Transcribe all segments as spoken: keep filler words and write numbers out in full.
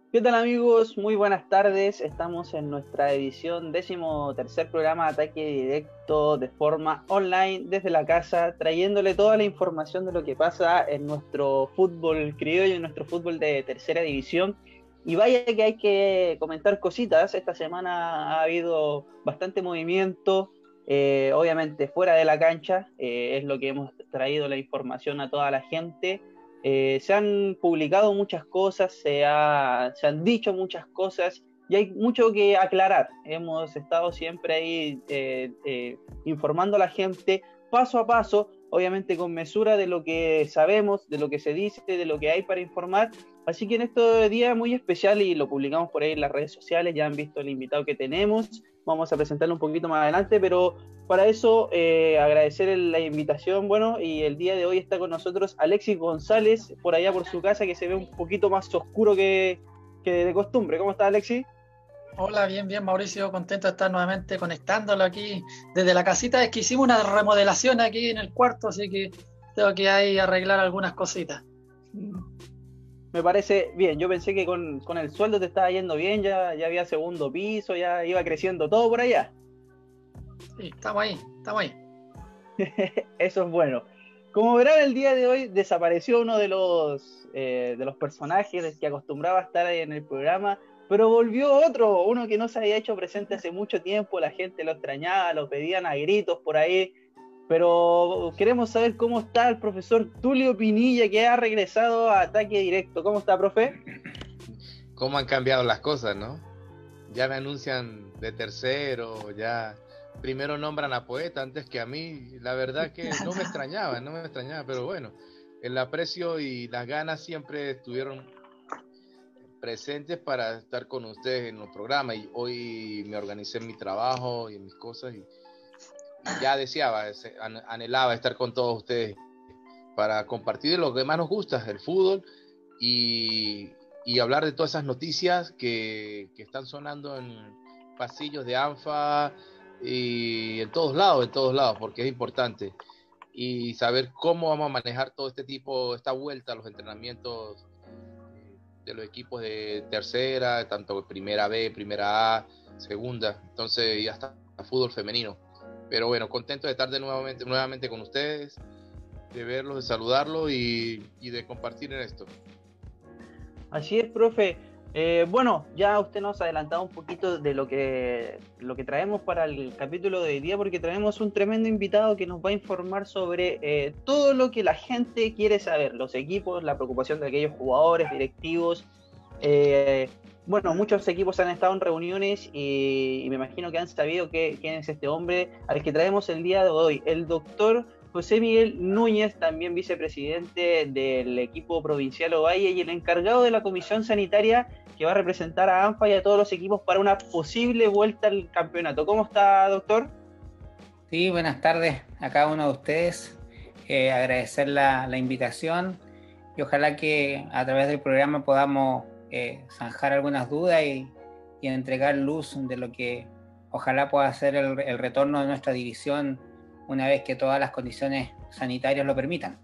¿Qué tal amigos? Muy buenas tardes. Estamos en nuestra edición décimo tercer programa de Ataque Directo de forma online desde la casa, trayéndole toda la información de lo que pasa en nuestro fútbol criollo, en nuestro fútbol de tercera división. Y vaya que hay que comentar cositas. Esta semana ha habido bastante movimiento, eh, obviamente fuera de la cancha, eh, es lo que hemos traído la información a toda la gente. Eh, se han publicado muchas cosas, se, ha, se han dicho muchas cosas y hay mucho que aclarar. Hemos estado siempre ahí eh, eh, informando a la gente paso a paso, obviamente con mesura de lo que sabemos, de lo que se dice, de lo que hay para informar. Así que en este día muy especial, y lo publicamos por ahí en las redes sociales, ya han visto el invitado que tenemos, vamos a presentarlo un poquito más adelante, pero para eso, eh, agradecer la invitación, bueno, y el día de hoy está con nosotros Alexis González, por allá por su casa, que se ve un poquito más oscuro que, que de costumbre. ¿Cómo está, Alexis? Hola, bien, bien, Mauricio, contento de estar nuevamente conectándolo aquí desde la casita. Es que hicimos una remodelación aquí en el cuarto, así que tengo que ahí arreglar algunas cositas. Me parece bien. Yo pensé que con, con el sueldo te estaba yendo bien, ya, ya había segundo piso, ya iba creciendo todo por allá. Sí, estamos ahí, estamos ahí. Eso es bueno. Como verán, el día de hoy desapareció uno de los, eh, de los personajes que acostumbraba a estar en el programa, pero volvió otro, uno que no se había hecho presente hace mucho tiempo, la gente lo extrañaba, lo pedían a gritos por ahí, pero queremos saber cómo está el profesor Tulio Pinilla, que ha regresado a Ataque Directo. ¿Cómo está, profe? ¿Cómo han cambiado las cosas, no? Ya me anuncian de tercero, ya primero nombran a Poeta antes que a mí. La verdad que no me extrañaba, no me extrañaba, pero bueno, el aprecio y las ganas siempre estuvieron presentes para estar con ustedes en los programas, y hoy me organicé en mi trabajo y en mis cosas, y, y ya deseaba, anhelaba estar con todos ustedes para compartir lo que más nos gusta, el fútbol, y, y hablar de todas esas noticias que, que están sonando en pasillos de ANFA y en todos lados, en todos lados, porque es importante. Y saber cómo vamos a manejar todo este tipo, esta vuelta a los entrenamientos de los equipos de tercera, tanto primera B, primera A, segunda, entonces, y hasta fútbol femenino. Pero bueno, contento de estar de nuevamente, nuevamente con ustedes, de verlos, de saludarlos y, y de compartir en esto. Así es, profe. Eh, bueno, ya usted nos ha adelantado un poquito de lo que, lo que traemos para el capítulo de hoy día, porque traemos un tremendo invitado que nos va a informar sobre eh, todo lo que la gente quiere saber, los equipos, la preocupación de aquellos jugadores, directivos. Eh, bueno, muchos equipos han estado en reuniones y, y me imagino que han sabido que, quién es este hombre al que traemos el día de hoy, el doctor José Miguel Núñez, también vicepresidente del equipo provincial Ovalle y el encargado de la comisión sanitaria que va a representar a ANFA y a todos los equipos para una posible vuelta al campeonato. ¿Cómo está, doctor? Sí, buenas tardes a cada uno de ustedes. Eh, agradecer la, la invitación y ojalá que a través del programa podamos eh, zanjar algunas dudas y, y entregar luz de lo que ojalá pueda ser el, el retorno de nuestra división una vez que todas las condiciones sanitarias lo permitan.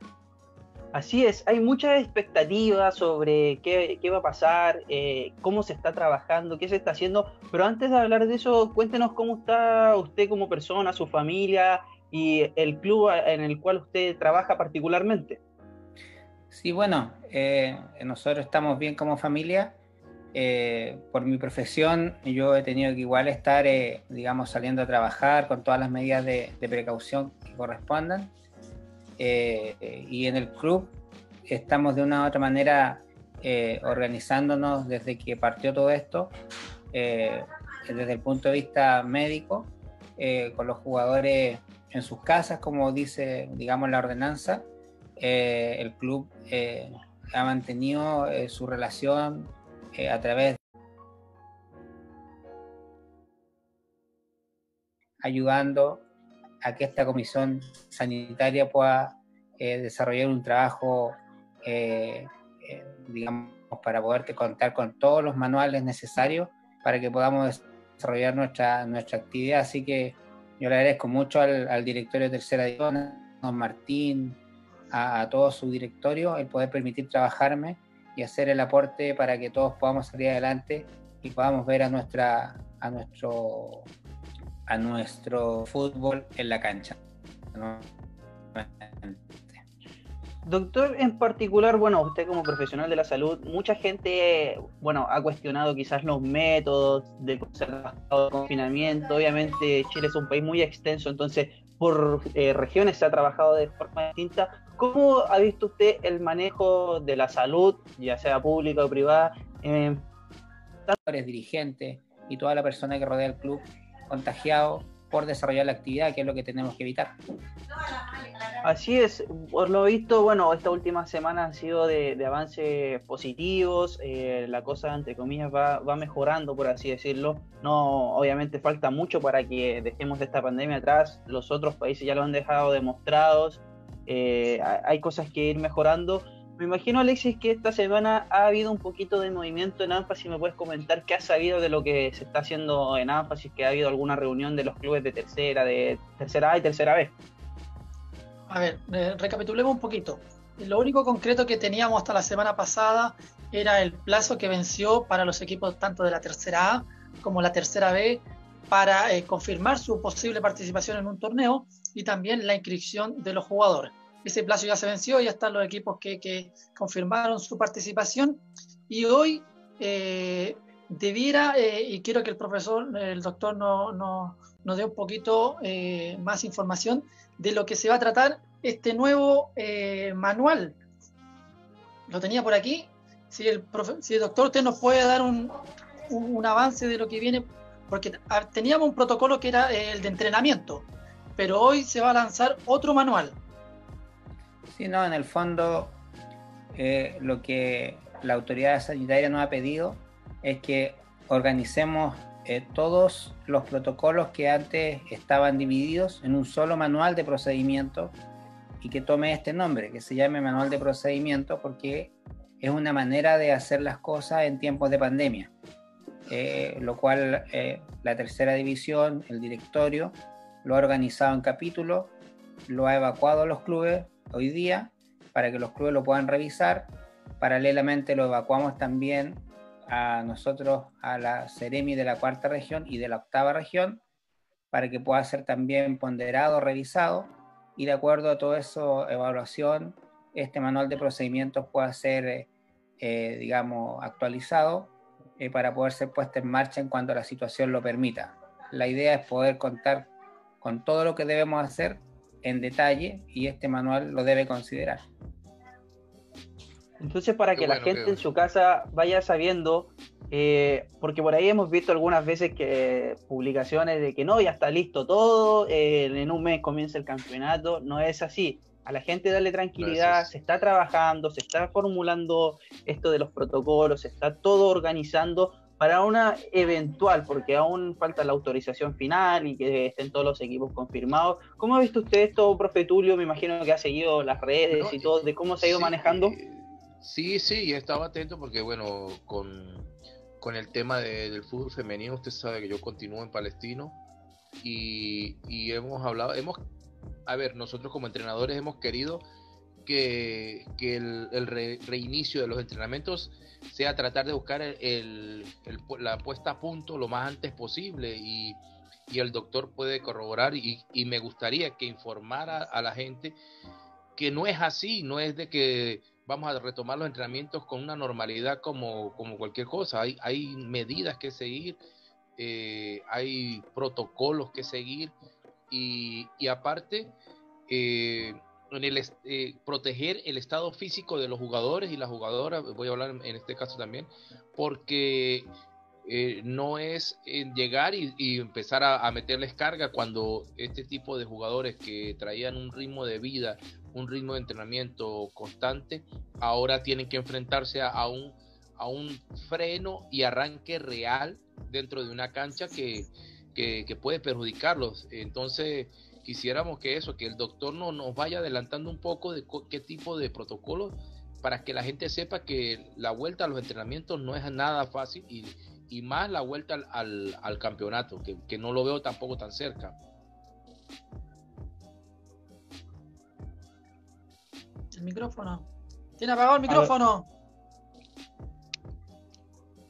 Así es, hay muchas expectativas sobre qué, qué va a pasar, eh, cómo se está trabajando, qué se está haciendo, pero antes de hablar de eso, cuéntenos cómo está usted como persona, su familia y el club en el cual usted trabaja particularmente. Sí, bueno, eh, nosotros estamos bien como familia. Eh, por mi profesión yo he tenido que igual estar, eh, digamos, saliendo a trabajar con todas las medidas de, de precaución que correspondan. Eh, y en el club estamos de una u otra manera eh, organizándonos desde que partió todo esto, eh, desde el punto de vista médico, eh, con los jugadores en sus casas, como dice, digamos, la ordenanza. Eh, el club eh, ha mantenido eh, su relación eh, a través de ayudando a que esta comisión sanitaria pueda eh, desarrollar un trabajo, eh, eh, digamos, para poder contar con todos los manuales necesarios para que podamos desarrollar nuestra, nuestra actividad. Así que yo le agradezco mucho al, al directorio de Tercera División, a don Martín, a, a todo su directorio, el poder permitir trabajarme y hacer el aporte para que todos podamos salir adelante y podamos ver a nuestra a nuestro a nuestro fútbol en la cancha, ¿no? Doctor, en particular, bueno, usted como profesional de la salud, mucha gente, bueno, ha cuestionado quizás los métodos de confinamiento. Obviamente Chile es un país muy extenso, entonces por eh, regiones se ha trabajado de forma distinta. ¿Cómo ha visto usted el manejo de la salud, ya sea pública o privada? Eh, dirigentes y toda la persona que rodea el club contagiado por desarrollar la actividad, que es lo que tenemos que evitar. Así es, por lo visto, bueno, esta última semana han sido de, de avances positivos, eh, la cosa, entre comillas, va, va mejorando, por así decirlo. No, obviamente falta mucho para que dejemos esta pandemia atrás, los otros países ya lo han dejado demostrados, eh, hay cosas que ir mejorando. Me imagino, Alexis, que esta semana ha habido un poquito de movimiento en ANFA. Si me puedes comentar qué has sabido de lo que se está haciendo en ANFA, si es que ha habido alguna reunión de los clubes de tercera, de tercera A y tercera B. A ver, eh, recapitulemos un poquito. Lo único concreto que teníamos hasta la semana pasada era el plazo que venció para los equipos tanto de la tercera A como la tercera B para eh, confirmar su posible participación en un torneo y también la inscripción de los jugadores. Ese plazo ya se venció, ya están los equipos que, que confirmaron su participación y hoy eh, debiera, eh, y quiero que el profesor, el doctor nos no, no dé un poquito eh, más información de lo que se va a tratar este nuevo eh, manual. Lo tenía por aquí. Si el, profe, si el doctor usted nos puede dar un, un, un avance de lo que viene, porque teníamos un protocolo que era el de entrenamiento, pero hoy se va a lanzar otro manual. Sí, no, en el fondo eh, lo que la autoridad sanitaria nos ha pedido es que organicemos eh, todos los protocolos que antes estaban divididos en un solo manual de procedimiento y que tome este nombre, que se llame manual de procedimiento, porque es una manera de hacer las cosas en tiempos de pandemia, eh, lo cual eh, la tercera división, el directorio, lo ha organizado en capítulos, lo ha evacuado a los clubes hoy día para que los clubes lo puedan revisar. Paralelamente lo evacuamos también a nosotros, a la Seremi de la cuarta región y de la octava región, para que pueda ser también ponderado, revisado, y de acuerdo a toda esa evaluación, este manual de procedimientos pueda ser, eh, eh, digamos, actualizado eh, para poder ser puesto en marcha en cuanto la situación lo permita. La idea es poder contar con todo lo que debemos hacer en detalle y este manual lo debe considerar. Entonces, para Qué que bueno, la gente qué en su casa vaya sabiendo, eh, porque por ahí hemos visto algunas veces que publicaciones de que no, ya está listo todo, eh, en un mes comienza el campeonato. No es así. A la gente darle tranquilidad, Gracias. se está trabajando, se está formulando esto de los protocolos, se está todo organizando para una eventual, porque aún falta la autorización final y que estén todos los equipos confirmados. ¿Cómo ha visto usted esto, profe Tulio? Me imagino que ha seguido las redes No, y todo, de cómo se ha ido sí, manejando. Sí, sí, he estado atento porque, bueno, con, con el tema de, del fútbol femenino, usted sabe que yo continúo en Palestino y, y hemos hablado, hemos, a ver, nosotros como entrenadores hemos querido que, que el, el re, reinicio de los entrenamientos sea tratar de buscar el, el, el, la puesta a punto lo más antes posible y, y el doctor puede corroborar y, y me gustaría que informara a la gente que no es así, no es de que vamos a retomar los entrenamientos con una normalidad como, como cualquier cosa. Hay, hay medidas que seguir, eh, hay protocolos que seguir y, y aparte eh, en el, eh, proteger el estado físico de los jugadores y las jugadoras, voy a hablar en este caso también, porque eh, no es eh, llegar y, y empezar a, a meterles carga cuando este tipo de jugadores que traían un ritmo de vida, un ritmo de entrenamiento constante, ahora tienen que enfrentarse a, a, un, a un freno y arranque real dentro de una cancha que, que, que puede perjudicarlos. Entonces quisiéramos que eso, que el doctor no, nos vaya adelantando un poco de co- qué tipo de protocolos para que la gente sepa que la vuelta a los entrenamientos no es nada fácil y, y más la vuelta al, al, al campeonato, que, que no lo veo tampoco tan cerca. El micrófono. ¿Tiene apagado el micrófono?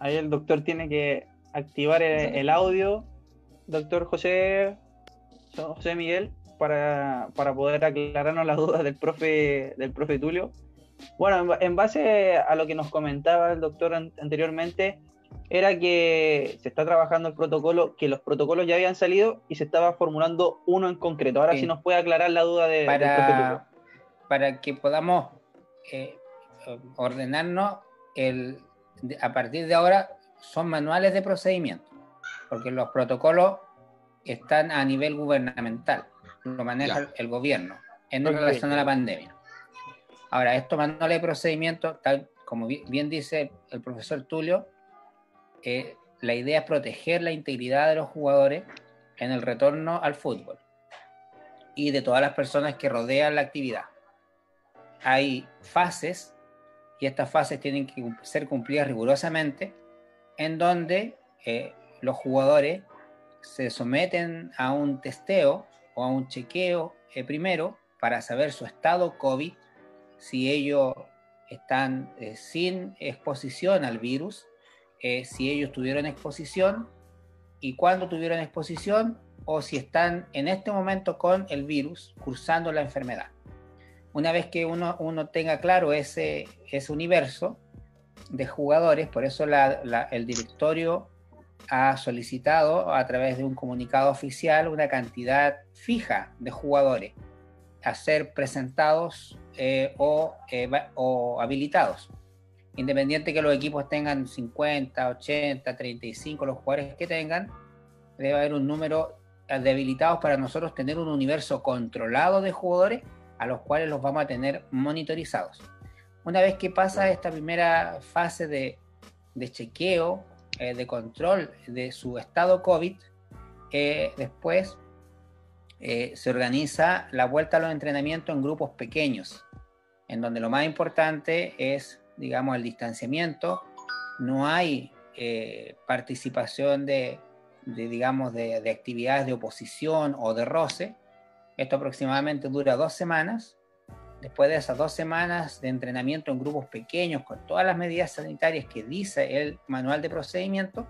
Ahí el doctor tiene que activar el, el audio, doctor José, José Miguel, para, para poder aclararnos las dudas del profe, del profe Tulio. Bueno, en, en base a lo que nos comentaba el doctor an, anteriormente, era que se está trabajando el protocolo, que los protocolos ya habían salido y se estaba formulando uno en concreto. Ahora sí, sí nos puede aclarar la duda de, para, del profe Tulio. Para que podamos eh, ordenarnos, el, a partir de ahora son manuales de procedimiento, porque los protocolos están a nivel gubernamental, lo maneja el, el gobierno en okay. relación a la pandemia. Ahora, estos manuales de procedimiento, tal como bien dice el profesor Tulio, eh, la idea es proteger la integridad de los jugadores en el retorno al fútbol y de todas las personas que rodean la actividad. Hay fases, y estas fases tienen que ser cumplidas rigurosamente, en donde eh, los jugadores se someten a un testeo o a un chequeo eh, primero para saber su estado COVID, si ellos están eh, sin exposición al virus, eh, si ellos tuvieron exposición y cuándo tuvieron exposición, o si están en este momento con el virus cursando la enfermedad. Una vez que uno, uno tenga claro ese, ese universo de jugadores, por eso la, la, el directorio ha solicitado a través de un comunicado oficial una cantidad fija de jugadores a ser presentados eh, o, eh, o habilitados. Independiente que los equipos tengan cincuenta, ochenta, treinta y cinco, los jugadores que tengan, debe haber un número de habilitados para nosotros tener un universo controlado de jugadores a los cuales los vamos a tener monitorizados. Una vez que pasa esta primera fase de, de chequeo, eh, de control de su estado COVID, eh, después eh, se organiza la vuelta a los entrenamientos en grupos pequeños, en donde lo más importante es, digamos, el distanciamiento. No hay eh, participación de, de digamos, de, de actividades de oposición o de roce. Esto aproximadamente dura dos semanas. Después de esas dos semanas de entrenamiento en grupos pequeños, con todas las medidas sanitarias que dice el manual de procedimiento,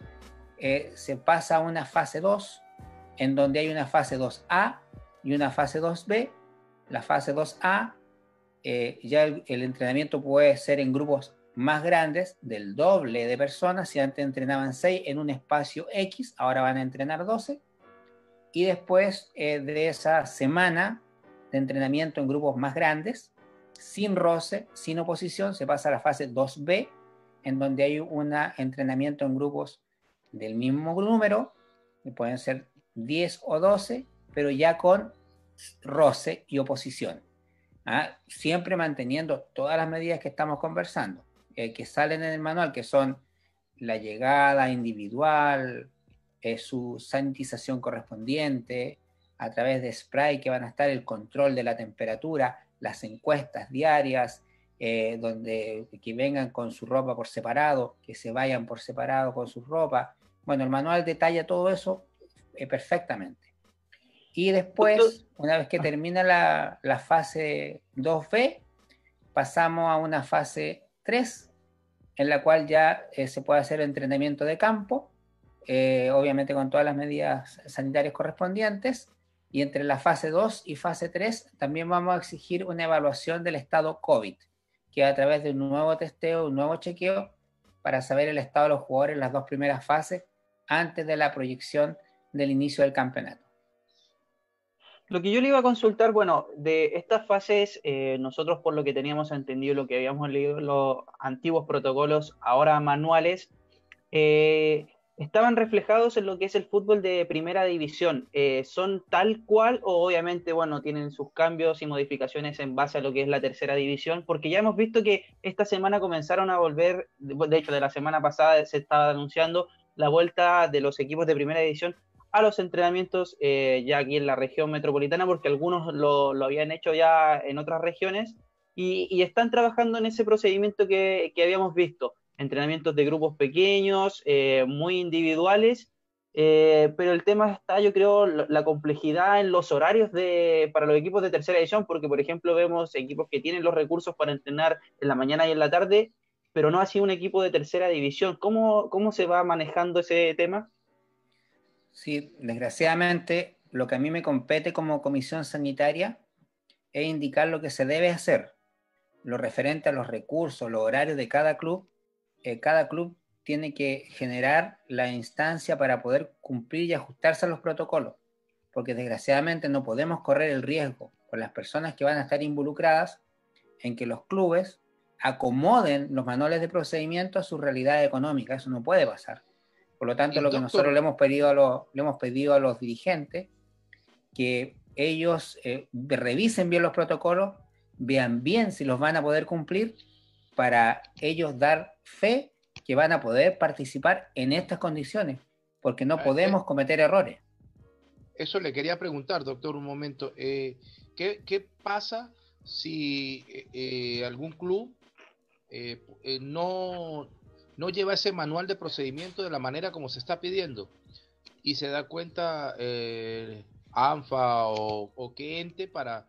eh, se pasa a una fase dos, en donde hay una fase dos A y una fase dos B. La fase dos A, eh, ya el, el entrenamiento puede ser en grupos más grandes, del doble de personas. Si antes entrenaban seis en un espacio X, ahora van a entrenar doce. Y después eh, de esa semana de entrenamiento en grupos más grandes, sin roce, sin oposición, se pasa a la fase dos B, en donde hay un entrenamiento en grupos del mismo número, que pueden ser diez o doce, pero ya con roce y oposición. ¿Ah? Siempre manteniendo todas las medidas que estamos conversando, eh, que salen en el manual, que son la llegada individual, Eh, su sanitización correspondiente, a través de spray que van a estar, el control de la temperatura, las encuestas diarias, eh, donde que vengan con su ropa por separado, que se vayan por separado con su ropa. Bueno, el manual detalla todo eso eh, perfectamente. Y después, una vez que termina la, la fase dos B, pasamos a una fase tres, en la cual ya eh, se puede hacer entrenamiento de campo, Eh, obviamente con todas las medidas sanitarias correspondientes, y entre la fase dos y fase tres también vamos a exigir una evaluación del estado COVID, que a través de un nuevo testeo, un nuevo chequeo, para saber el estado de los jugadores en las dos primeras fases antes de la proyección del inicio del campeonato. Lo que yo le iba a consultar, bueno, de estas fases, eh, nosotros por lo que teníamos entendido, lo que habíamos leído en los antiguos protocolos, ahora manuales, eh, estaban reflejados en lo que es el fútbol de primera división. Eh, ¿son tal cual o obviamente, bueno, tienen sus cambios y modificaciones en base a lo que es la tercera división? Porque ya hemos visto que esta semana comenzaron a volver, de hecho de la semana pasada se estaba anunciando la vuelta de los equipos de primera división a los entrenamientos eh, ya aquí en la región metropolitana, porque algunos lo, lo habían hecho ya en otras regiones y, y están trabajando en ese procedimiento que, que habíamos visto. Entrenamientos de grupos pequeños, eh, muy individuales, eh, pero el tema está, yo creo, la complejidad en los horarios de, para los equipos de tercera división, porque por ejemplo vemos equipos que tienen los recursos para entrenar en la mañana y en la tarde, pero no así un equipo de tercera división. ¿Cómo, cómo se va manejando ese tema? Sí, desgraciadamente, lo que a mí me compete como comisión sanitaria es indicar lo que se debe hacer, lo referente a los recursos, los horarios de cada club. Eh, cada club tiene que generar la instancia para poder cumplir y ajustarse a los protocolos, porque desgraciadamente no podemos correr el riesgo con las personas que van a estar involucradas en que los clubes acomoden los manuales de procedimiento a su realidad económica. Eso no puede pasar. Por lo tanto, Y lo que doctor, nosotros le hemos pedido a los, le hemos pedido a los dirigentes, que ellos eh, revisen bien los protocolos, vean bien si los van a poder cumplir, para ellos dar fe que van a poder participar en estas condiciones, porque no podemos cometer errores. Eso le quería preguntar, doctor, un momento. Eh, ¿qué, ¿Qué pasa si eh, eh, algún club eh, eh, no, no lleva ese manual de procedimiento de la manera como se está pidiendo y se da cuenta eh, ANFA o, o qué ente para,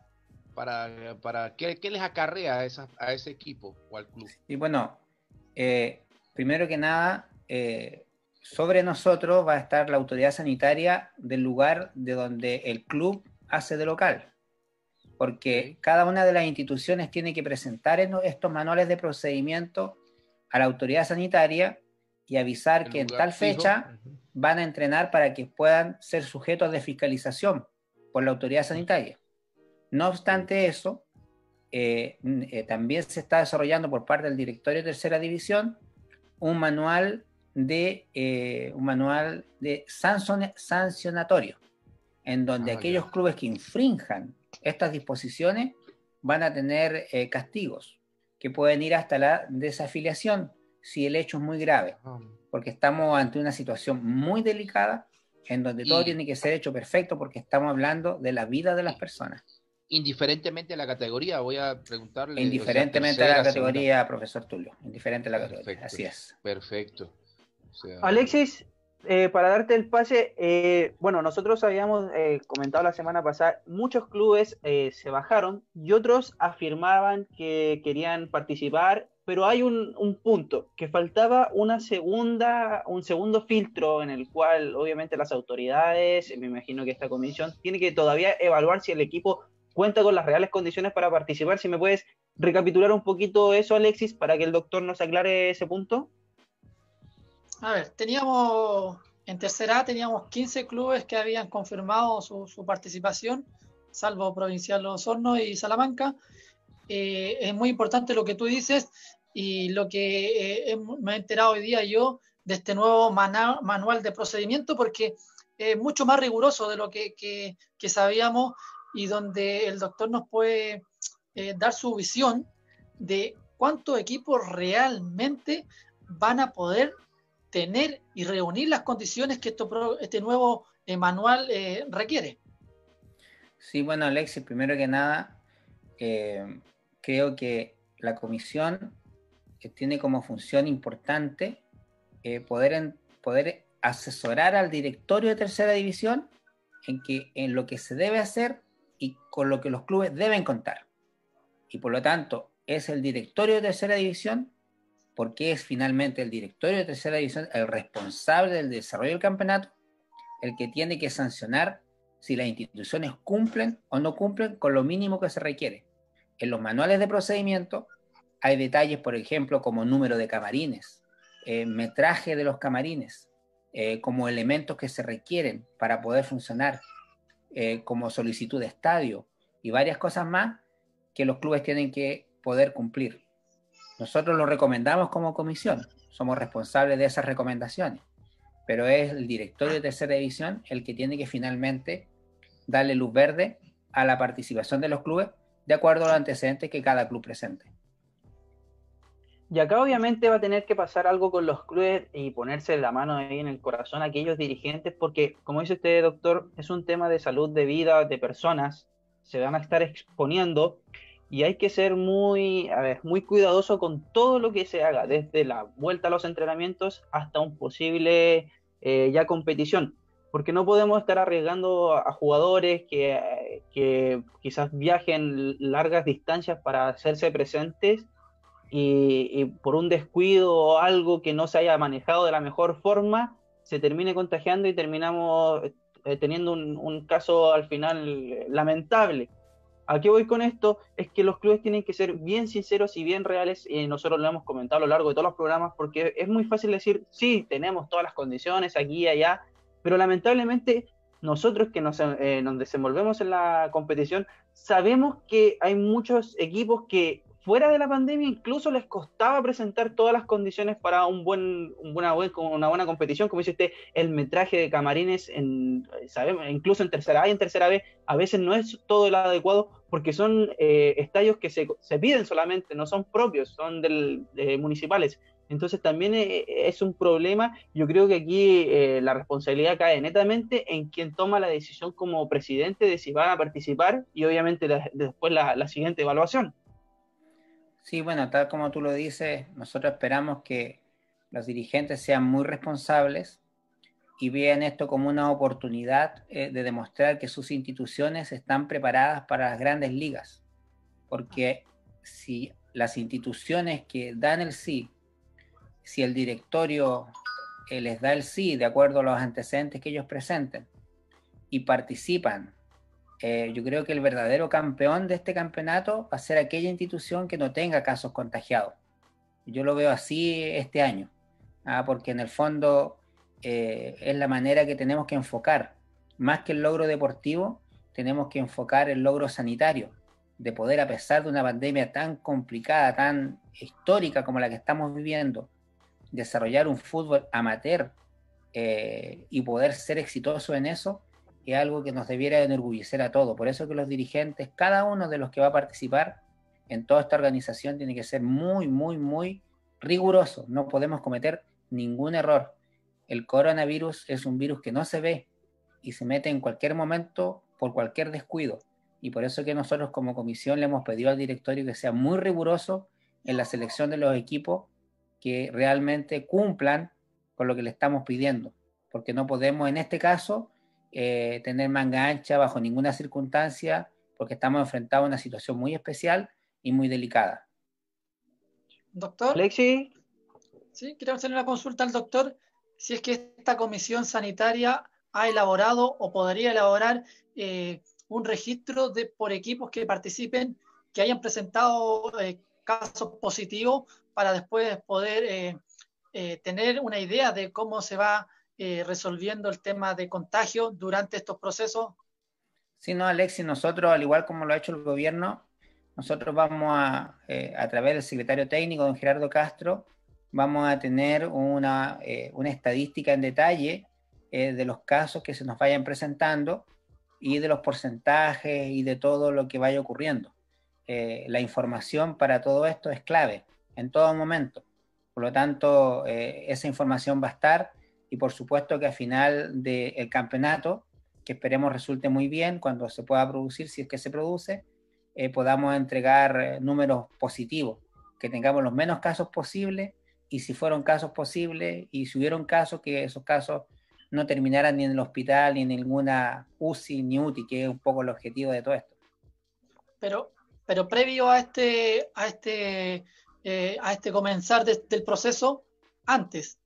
para, para ¿qué, qué les acarrea a, esa, a ese equipo o al club? Y bueno, eh, primero que nada, eh, sobre nosotros va a estar la autoridad sanitaria del lugar de donde el club hace de local, porque okay, cada una de las instituciones tiene que presentar estos manuales de procedimiento a la autoridad sanitaria y avisar que en tal fecha uh-huh. van a entrenar para que puedan ser sujetos de fiscalización por la autoridad sanitaria. No obstante eso, eh, eh, también se está desarrollando por parte del directorio de tercera división un manual de eh, un manual de sanción, sancionatorio, en donde ah, aquellos ya. clubes que infrinjan estas disposiciones van a tener eh, castigos que pueden ir hasta la desafiliación si el hecho es muy grave, porque estamos ante una situación muy delicada en donde y, todo tiene que ser hecho perfecto, porque estamos hablando de la vida de las personas. Indiferentemente a la categoría, voy a preguntarle. Indiferentemente o sea, tercera, a la categoría, segunda. Profesor Tulio, indiferente a la perfecto, categoría, así es. Perfecto. O sea, Alexis, eh, para darte el pase, eh, bueno, nosotros habíamos eh, comentado la semana pasada, muchos clubes eh, se bajaron y otros afirmaban que querían participar, pero hay un, un punto, que faltaba una segunda, un segundo filtro en el cual obviamente las autoridades, me imagino que esta comisión, tiene que todavía evaluar si el equipo cuenta con las reales condiciones para participar. Si me puedes recapitular un poquito eso, Alexis, para que el doctor nos aclare ese punto. A ver, teníamos, en tercera A teníamos quince clubes que habían confirmado su, su participación, salvo Provincial Los Hornos y Salamanca. Eh, es muy importante lo que tú dices y lo que eh, me he enterado hoy día yo de este nuevo mana, manual de procedimiento, porque es mucho más riguroso de lo que, que, que sabíamos, y donde el doctor nos puede eh, dar su visión de cuántos equipos realmente van a poder tener y reunir las condiciones que esto, este nuevo eh, manual eh, requiere. Sí, bueno, Alexis, primero que nada, eh, creo que la comisión eh, tiene como función importante eh, poder, en, poder asesorar al directorio de tercera división en, que, en lo que se debe hacer y con lo que los clubes deben contar. Y por lo tanto, es el directorio de tercera división, porque es finalmente el directorio de tercera división el responsable del desarrollo del campeonato, el que tiene que sancionar si las instituciones cumplen o no cumplen con lo mínimo que se requiere. En los manuales de procedimiento hay detalles, por ejemplo, como número de camarines, eh, metraje de los camarines, eh, como elementos que se requieren para poder funcionar, eh, como solicitud de estadio y varias cosas más que los clubes tienen que poder cumplir. Nosotros lo recomendamos como comisión, somos responsables de esas recomendaciones, pero es el directorio de tercera división el que tiene que finalmente darle luz verde a la participación de los clubes de acuerdo a los antecedentes que cada club presente. Y acá obviamente va a tener que pasar algo con los clubes y ponerse la mano ahí en el corazón a aquellos dirigentes, porque como dice usted, doctor, es un tema de salud, de vida, de personas, se van a estar exponiendo y hay que ser muy, a ver, muy cuidadoso con todo lo que se haga, desde la vuelta a los entrenamientos hasta un posible eh, ya competición, porque no podemos estar arriesgando a, a jugadores que, que quizás viajen largas distancias para hacerse presentes y, y por un descuido o algo que no se haya manejado de la mejor forma, se termine contagiando y terminamos eh, teniendo un, un caso al final eh, lamentable. ¿A qué voy con esto? Es que los clubes tienen que ser bien sinceros y bien reales, y nosotros lo hemos comentado a lo largo de todos los programas, porque es muy fácil decir, sí, tenemos todas las condiciones aquí y allá, pero lamentablemente nosotros que nos, eh, nos desenvolvemos en la competición, sabemos que hay muchos equipos que fuera de la pandemia incluso les costaba presentar todas las condiciones para un buen, una, buen, una buena competición, como dice usted, el metraje de camarines, en, sabemos, incluso en tercera A y en tercera B, a veces no es todo el adecuado, porque son eh, estadios que se, se piden solamente, no son propios, son del, de municipales. Entonces también eh, es un problema. Yo creo que aquí eh, la responsabilidad cae netamente en quien toma la decisión como presidente de si van a participar y obviamente la, después la, la siguiente evaluación. Sí, bueno, tal como tú lo dices, nosotros esperamos que los dirigentes sean muy responsables y vean esto como una oportunidad eh, de demostrar que sus instituciones están preparadas para las grandes ligas. Porque si las instituciones que dan el sí, si el directorio eh, les da el sí de acuerdo a los antecedentes que ellos presenten y participan, eh, yo creo que el verdadero campeón de este campeonato va a ser aquella institución que no tenga casos contagiados. Yo lo veo así este año, ¿ah? Porque en el fondo eh, es la manera que tenemos que enfocar. Más que el logro deportivo, tenemos que enfocar el logro sanitario, de poder, a pesar de una pandemia tan complicada, tan histórica como la que estamos viviendo, desarrollar un fútbol amateur eh, y poder ser exitoso en eso, es algo que nos debiera enorgullecer a todos. Por eso que los dirigentes, cada uno de los que va a participar en toda esta organización, tiene que ser muy, muy, muy riguroso. No podemos cometer ningún error. El coronavirus es un virus que no se ve y se mete en cualquier momento por cualquier descuido. Y por eso que nosotros como comisión le hemos pedido al directorio que sea muy riguroso en la selección de los equipos que realmente cumplan con lo que le estamos pidiendo. Porque no podemos en este caso eh, tener manga ancha bajo ninguna circunstancia, porque estamos enfrentados a una situación muy especial y muy delicada. Doctor. Alexi. Sí, queremos hacerle una consulta al doctor si es que esta comisión sanitaria ha elaborado o podría elaborar eh, un registro de por equipos que participen, que hayan presentado eh, casos positivos para después poder eh, eh, tener una idea de cómo se va eh, resolviendo el tema de contagio durante estos procesos. Sí, no, Alexi, nosotros, al igual como lo ha hecho el gobierno, nosotros vamos a, eh, a través del secretario técnico, don Gerardo Castro, vamos a tener una, eh, una estadística en detalle eh, de los casos que se nos vayan presentando y de los porcentajes y de todo lo que vaya ocurriendo. Eh, la información para todo esto es clave en todo momento. Por lo tanto, eh, esa información va a estar y por supuesto que al final del campeonato, que esperemos resulte muy bien cuando se pueda producir, si es que se produce, eh, podamos entregar eh, números positivos, que tengamos los menos casos posibles y si fueron casos posibles y si hubieron casos, que esos casos no terminaran ni en el hospital ni en ninguna U C I ni U T I, que es un poco el objetivo de todo esto. Pero, pero previo a este, a este, eh, a este comenzar de, del proceso, antes.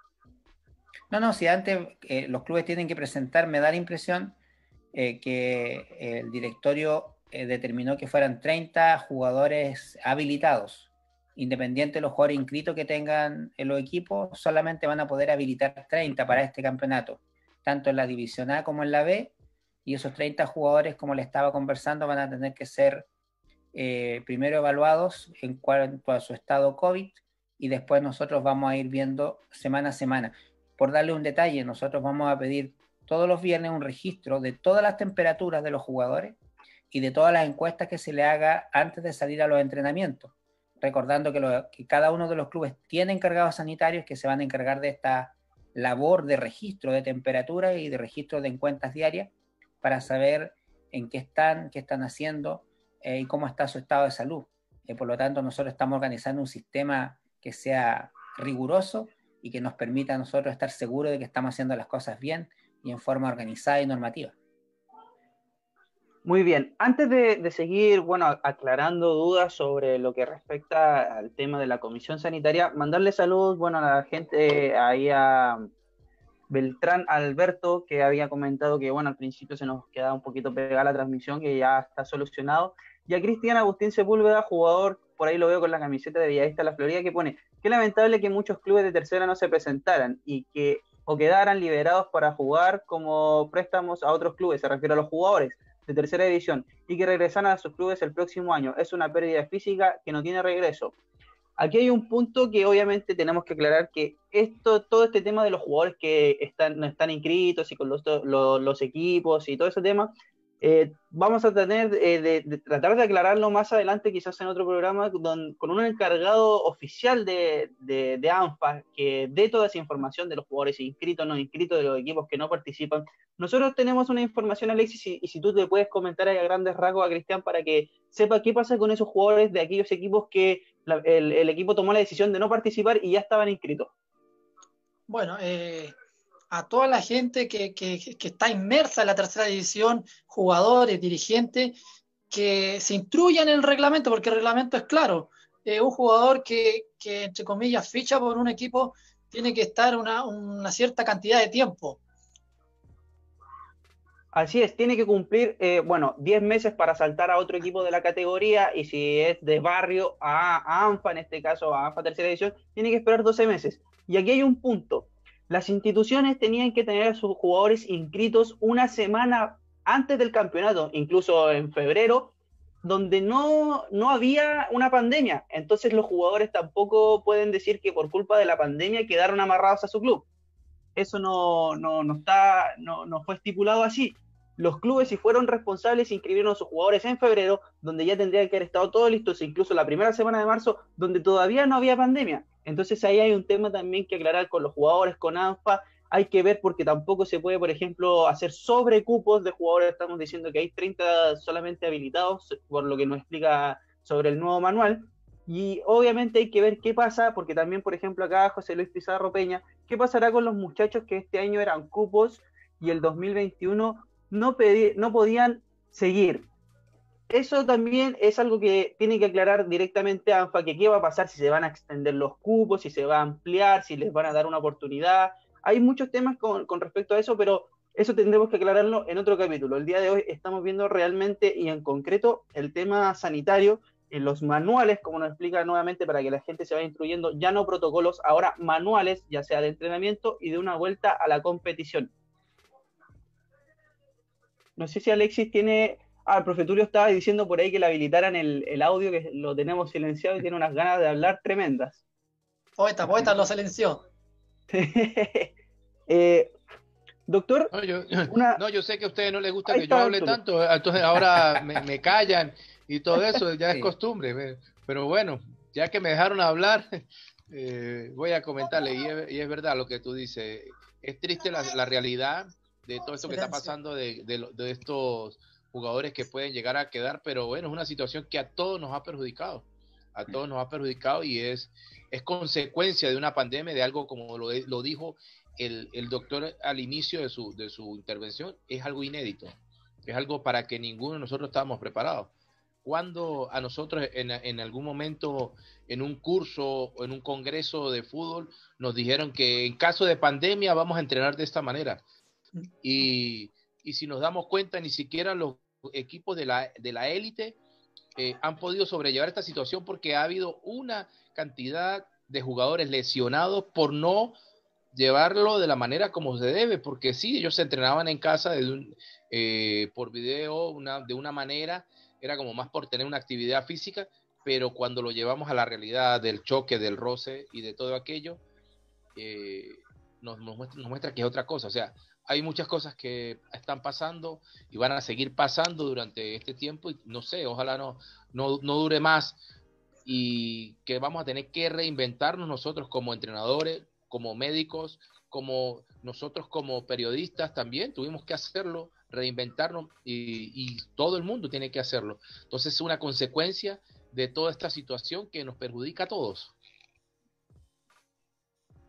No, no, si antes eh, los clubes tienen que presentar, me da la impresión eh, que el directorio eh, determinó que fueran treinta jugadores habilitados. Independiente de los jugadores inscritos que tengan en los equipos, solamente van a poder habilitar treinta para este campeonato, tanto en la División A como en la B, y esos treinta jugadores, como le estaba conversando, van a tener que ser eh, primero evaluados en cuanto a su estado COVID, y después nosotros vamos a ir viendo semana a semana. Por darle un detalle, nosotros vamos a pedir todos los viernes un registro de todas las temperaturas de los jugadores y de todas las encuestas que se le haga antes de salir a los entrenamientos, recordando que, lo, que cada uno de los clubes tiene encargados sanitarios que se van a encargar de esta labor de registro de temperatura y de registro de encuestas diarias para saber en qué están, qué están haciendo eh, y cómo está su estado de salud. Eh, por lo tanto, nosotros estamos organizando un sistema que sea riguroso y que nos permita a nosotros estar seguros de que estamos haciendo las cosas bien y en forma organizada y normativa. Muy bien, antes de, de seguir, bueno, aclarando dudas sobre lo que respecta al tema de la comisión sanitaria, mandarle saludos, bueno, a la gente ahí a Beltrán Alberto, que había comentado que, bueno, al principio se nos quedaba un poquito pegada la transmisión, que ya está solucionado, y a Cristian Agustín Sepúlveda, jugador, por ahí lo veo con la camiseta de Villavista La Florida, que pone, qué lamentable que muchos clubes de tercera no se presentaran y que o quedaran liberados para jugar como préstamos a otros clubes, se refiere a los jugadores de tercera división, y que regresaran a sus clubes el próximo año. Es una pérdida física que no tiene regreso. Aquí hay un punto que obviamente tenemos que aclarar, que esto, todo este tema de los jugadores que están, no están inscritos y con los, los, los equipos y todo ese tema, eh, vamos a tener eh, de, de tratar de aclararlo más adelante, quizás en otro programa, don, con un encargado oficial de, de, de ANFA que dé toda esa información de los jugadores inscritos, no inscritos, de los equipos que no participan. Nosotros tenemos una información, Alexis, y, y si tú te puedes comentar ahí a grandes rasgos a Cristian para que sepa qué pasa con esos jugadores de aquellos equipos que la, el, el equipo tomó la decisión de no participar y ya estaban inscritos. Bueno, eh, a toda la gente que, que, que está inmersa en la tercera división, jugadores, dirigentes, que se instruyan en el reglamento, porque el reglamento es claro. Eh, un jugador que, que, entre comillas, ficha por un equipo, tiene que estar una, una cierta cantidad de tiempo. Así es, tiene que cumplir, eh, bueno, diez meses para saltar a otro equipo de la categoría, y si es de barrio a, a ANFA, en este caso a ANFA Tercera División, tiene que esperar doce meses. Y aquí hay un punto. Las instituciones tenían que tener a sus jugadores inscritos una semana antes del campeonato, incluso en febrero, donde no, no había una pandemia. Entonces los jugadores tampoco pueden decir que por culpa de la pandemia quedaron amarrados a su club. Eso no, no, no, está, no, no fue estipulado así. Los clubes, si fueron responsables, inscribieron a sus jugadores en febrero, donde ya tendrían que haber estado todos listos, incluso la primera semana de marzo, donde todavía no había pandemia. Entonces ahí hay un tema también que aclarar con los jugadores, con ANFA. Hay que ver, porque tampoco se puede, por ejemplo, hacer sobrecupos de jugadores. Estamos diciendo que hay treinta solamente habilitados, por lo que nos explica sobre el nuevo manual. Y obviamente hay que ver qué pasa, porque también, por ejemplo, acá José Luis Pizarro Peña, ¿qué pasará con los muchachos que este año eran cupos y el dos mil veintiuno no, pedí, no podían seguir? Eso también es algo que tiene que aclarar directamente a ANFA, que qué va a pasar, si se van a extender los cupos, si se va a ampliar, si les van a dar una oportunidad. Hay muchos temas con, con respecto a eso, pero eso tendremos que aclararlo en otro capítulo. El día de hoy estamos viendo realmente y en concreto el tema sanitario, en los manuales, como nos explica nuevamente para que la gente se vaya instruyendo, ya no protocolos, ahora manuales, ya sea de entrenamiento y de una vuelta a la competición. No sé si Alexis tiene... Ah, el profe Tulio estaba diciendo por ahí que le habilitaran el, el audio, que lo tenemos silenciado y tiene unas ganas de hablar tremendas. Poeta, poeta lo silenció. eh, doctor... No yo, una... no, yo sé que a ustedes no les gusta ahí que yo hable Arturo. tanto, entonces ahora me, me callan y todo eso, ya sí. Es costumbre. Pero bueno, ya que me dejaron hablar, eh, voy a comentarle, y es, y es verdad lo que tú dices. Es triste la, la realidad de todo esto que está pasando de, de, de estos jugadores que pueden llegar a quedar, pero bueno, es una situación que a todos nos ha perjudicado, a todos nos ha perjudicado y es, es consecuencia de una pandemia, de algo como lo, lo dijo el, el doctor al inicio de su, de su intervención, es algo inédito, es algo para que ninguno de nosotros estábamos preparados. Cuando a nosotros en, en algún momento en un curso o en un congreso de fútbol nos dijeron que en caso de pandemia vamos a entrenar de esta manera, y, y si nos damos cuenta, ni siquiera los equipos de la, de la élite eh, han podido sobrellevar esta situación, porque ha habido una cantidad de jugadores lesionados por no llevarlo de la manera como se debe, porque sí, ellos se entrenaban en casa de un, eh, por video, una, de una manera, era como más por tener una actividad física, pero cuando lo llevamos a la realidad del choque, del roce y de todo aquello, eh, nos, nos, muestra, nos muestra que es otra cosa. O sea, hay muchas cosas que están pasando y van a seguir pasando durante este tiempo, y no sé, ojalá no, no, no dure más, y que vamos a tener que reinventarnos nosotros como entrenadores, como médicos, como nosotros como periodistas también tuvimos que hacerlo, reinventarnos, y, y todo el mundo tiene que hacerlo. Entonces es una consecuencia de toda esta situación que nos perjudica a todos.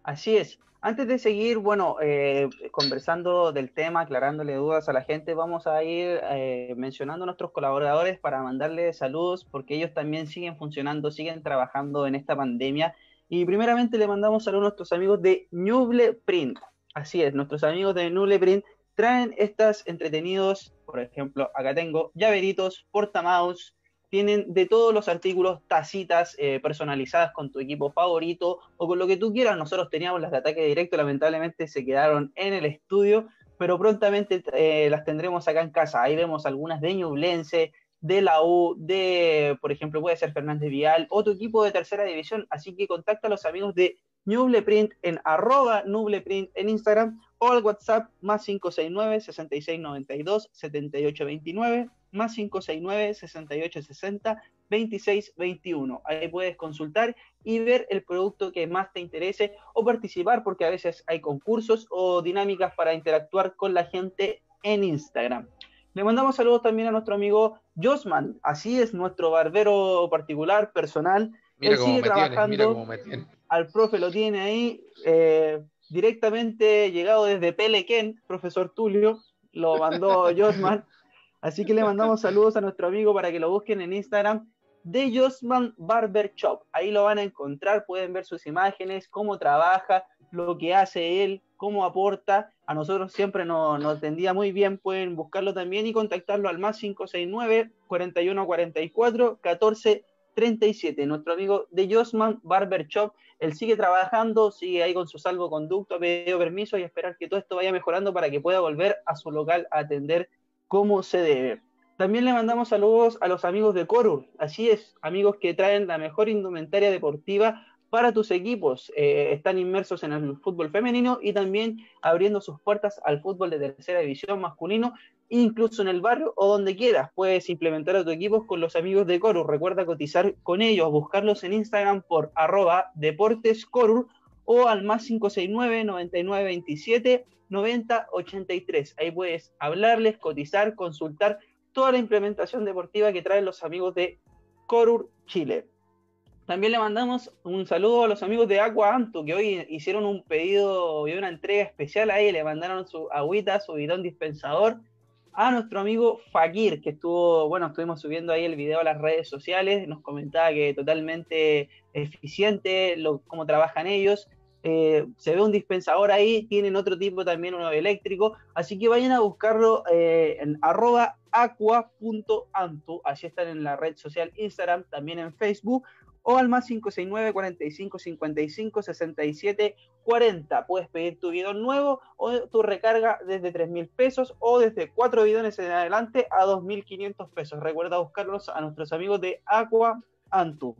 Así es. Antes de seguir, bueno, eh, conversando del tema, aclarándole dudas a la gente, vamos a ir eh, mencionando a nuestros colaboradores para mandarles saludos, porque ellos también siguen funcionando, siguen trabajando en esta pandemia. Y primeramente le mandamos saludos a nuestros amigos de Nuble Print. Así es, nuestros amigos de Nuble Print traen estas entretenidos, por ejemplo, acá tengo llaveritos, portamouse, tienen de todos los artículos, tacitas eh, personalizadas con tu equipo favorito o con lo que tú quieras. Nosotros teníamos las de Ataque Directo, lamentablemente se quedaron en el estudio, pero prontamente eh, las tendremos acá en casa. Ahí vemos algunas de Ñublense, de la U, de, por ejemplo, puede ser Fernández Vial, o tu equipo de tercera división. Así que contacta a los amigos de Nubleprint en arroba Nubleprint en Instagram o al WhatsApp más cinco seis nueve, sesenta y seis noventa y dos, setenta y ocho veintinueve, más cinco seis nueve, sesenta y ocho sesenta, veintiséis veintiuno. Ahí puedes consultar y ver el producto que más te interese o participar, porque a veces hay concursos o dinámicas para interactuar con la gente en Instagram. Le mandamos saludos también a nuestro amigo Josman, así es, nuestro barbero particular, personal. Mira Él cómo sigue me trabajando, tiene, mira cómo me tiene. Al profe lo tiene ahí, eh, directamente llegado desde Pelequén, profesor Tulio, lo mandó Josman. Así que le mandamos saludos a nuestro amigo para que lo busquen en Instagram de Josman Barber Shop. Ahí lo van a encontrar, pueden ver sus imágenes, cómo trabaja, lo que hace él, cómo aporta. A nosotros siempre nos, nos atendía muy bien, pueden buscarlo también y contactarlo al más cinco seis nueve, cuarenta y uno cuarenta y cuatro, catorce treinta y siete. Nuestro amigo de Josman Barber Shop, él sigue trabajando, sigue ahí con su salvoconducto, ha pedido permiso y esperar que todo esto vaya mejorando para que pueda volver a su local a atender como se debe. También le mandamos saludos a los amigos de Corur, así es, amigos que traen la mejor indumentaria deportiva para tus equipos. Eh, están inmersos en el fútbol femenino y también abriendo sus puertas al fútbol de tercera división masculino, incluso en el barrio o donde quieras. Puedes implementar a tu equipo con los amigos de Corur. Recuerda cotizar con ellos, buscarlos en Instagram por arroba deportescorur o al más cinco seis nueve, noventa y nueve veintisiete, noventa ochenta y tres. Ahí puedes hablarles, cotizar, consultar toda la implementación deportiva que traen los amigos de Corur Chile. También le mandamos un saludo a los amigos de Aqua Antu, que hoy hicieron un pedido y una entrega especial ahí, le mandaron su agüita, su bidón dispensador a nuestro amigo Fakir, que estuvo, bueno, estuvimos subiendo ahí el video a las redes sociales, nos comentaba que totalmente eficiente, lo, cómo trabajan ellos. Eh, se ve un dispensador ahí, tienen otro tipo también, uno eléctrico, así que vayan a buscarlo eh, en arroba aqua punto antu, así están en la red social Instagram, también en Facebook, o al más cinco seis nueve, cuarenta y cinco, cincuenta y cinco, sesenta y siete, cuarenta. Puedes pedir tu bidón nuevo o tu recarga desde tres mil pesos o desde cuatro bidones en adelante a dos mil quinientos pesos. Recuerda buscarlos a nuestros amigos de Aqua Antu.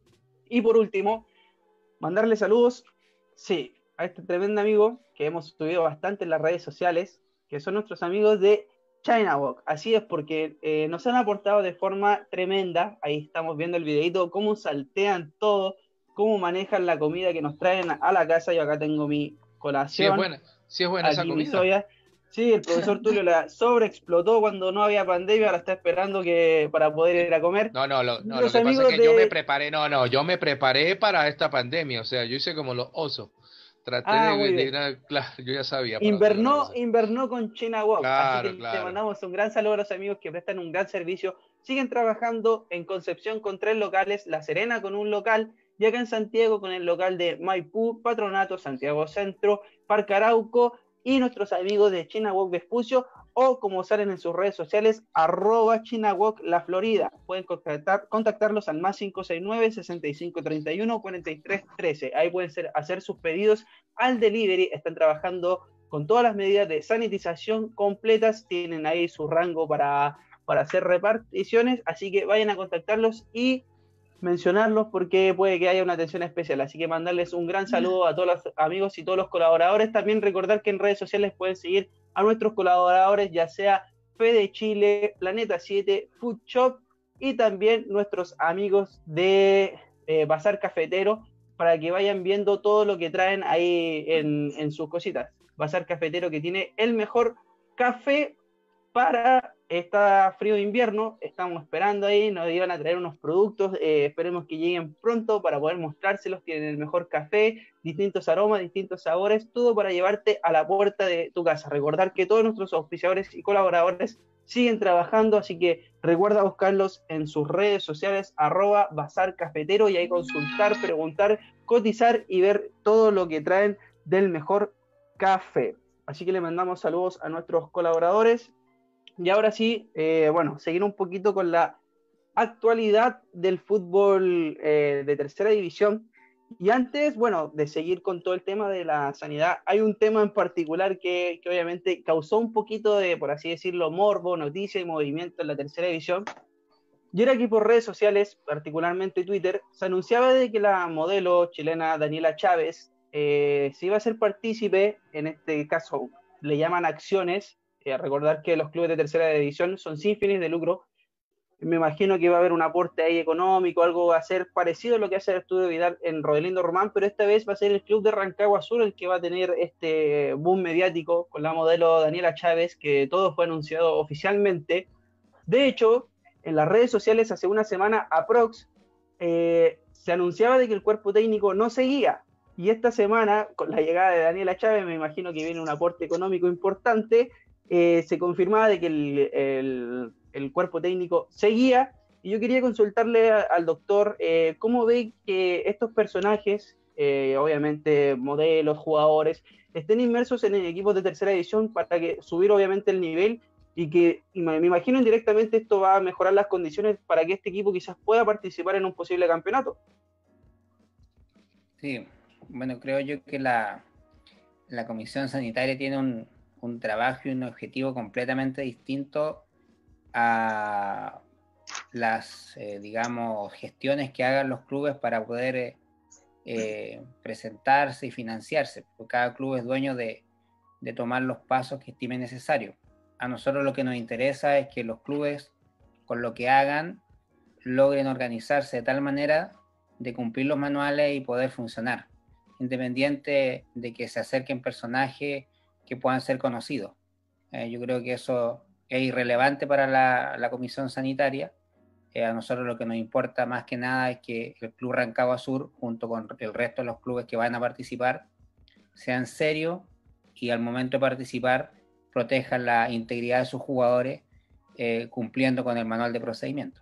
Y por último, mandarle saludos, sí, a este tremendo amigo que hemos subido bastante en las redes sociales, que son nuestros amigos de China Wok. Así es, porque eh, nos han aportado de forma tremenda. Ahí estamos viendo el videito, cómo saltean todo, cómo manejan la comida que nos traen a la casa. Yo acá tengo mi colación. Sí es buena, sí es buena esa comida. Soya. Sí, el profesor Tulio la sobreexplotó cuando no había pandemia, ahora está esperando que para poder ir a comer. No, no, lo, no, lo que pasa es que de... yo me preparé, no, no, yo me preparé para esta pandemia, o sea, yo hice como los osos. Traté ah, de, de ir a, claro, yo ya sabía. Invernó, invernó con China Wok. Claro, así que claro. te mandamos un gran saludo a los amigos que prestan un gran servicio. Siguen trabajando en Concepción con tres locales, La Serena con un local, y acá en Santiago con el local de Maipú, Patronato, Santiago Centro, Parque Arauco y nuestros amigos de China Wok Vespucio, o como salen en sus redes sociales, arroba China Wok La Florida. Pueden contactar, contactarlos al más cinco seis nueve, sesenta y cinco treinta y uno, cuarenta y tres trece. Ahí pueden ser, hacer sus pedidos al delivery. Están trabajando con todas las medidas de sanitización completas, tienen ahí su rango para, para hacer reparticiones, así que vayan a contactarlos y mencionarlos porque puede que haya una atención especial. Así que mandarles un gran saludo a todos los amigos y todos los colaboradores. También recordar que en redes sociales pueden seguir a nuestros colaboradores, ya sea Fede Chile, Planeta siete, Food Shop y también nuestros amigos de eh, Bazar Cafetero, para que vayan viendo todo lo que traen ahí en, en sus cositas. Bazar Cafetero, que tiene el mejor café para está frío de invierno, estamos esperando ahí, nos iban a traer unos productos, eh, esperemos que lleguen pronto para poder mostrárselos, tienen el mejor café, distintos aromas, distintos sabores, todo para llevarte a la puerta de tu casa. Recordar que todos nuestros auspiciadores y colaboradores siguen trabajando, así que recuerda buscarlos en sus redes sociales, arroba Bazar Cafetero, y ahí consultar, preguntar, cotizar y ver todo lo que traen del mejor café. Así que le mandamos saludos a nuestros colaboradores. Y ahora sí, eh, bueno, seguir un poquito con la actualidad del fútbol eh, de tercera división. Y antes, bueno, de seguir con todo el tema de la sanidad, hay un tema en particular que, que obviamente causó un poquito de, por así decirlo, morbo, noticia y movimiento en la tercera división. Y era que por redes sociales, particularmente Twitter, se anunciaba de que la modelo chilena Daniela Chávez eh, se iba a ser partícipe, en este caso le llaman acciones. A recordar que los clubes de tercera división son sin fines de lucro. Me imagino que va a haber un aporte ahí económico, algo va a ser parecido a lo que hace el Estudio Vidal en Rodelindo Román, pero esta vez va a ser el club de Rancagua Sur el que va a tener este boom mediático con la modelo Daniela Chávez, que todo fue anunciado oficialmente. De hecho, en las redes sociales hace una semana aprox eh, se anunciaba de que el cuerpo técnico no seguía, y esta semana, con la llegada de Daniela Chávez, me imagino que viene un aporte económico importante. Eh, se confirmaba de que el, el, el cuerpo técnico seguía, y yo quería consultarle a, al doctor eh, cómo ve que estos personajes, eh, obviamente modelos, jugadores, estén inmersos en equipos de tercera división para que subir obviamente el nivel, y que y me, me imagino indirectamente esto va a mejorar las condiciones para que este equipo quizás pueda participar en un posible campeonato. Sí, bueno, creo yo que la, la Comisión Sanitaria tiene un un trabajo y un objetivo completamente distinto a las, eh, digamos, gestiones que hagan los clubes para poder eh, eh, presentarse y financiarse, porque cada club es dueño de, de tomar los pasos que estime necesario. A nosotros lo que nos interesa es que los clubes, con lo que hagan, logren organizarse de tal manera de cumplir los manuales y poder funcionar, independiente de que se acerquen personajes que puedan ser conocidos. Eh, yo creo que eso es irrelevante para la, la Comisión Sanitaria. Eh, a nosotros lo que nos importa más que nada es que el Club Rancagua Sur, junto con el resto de los clubes que van a participar, sean serios y al momento de participar protejan la integridad de sus jugadores, eh, cumpliendo con el manual de procedimiento.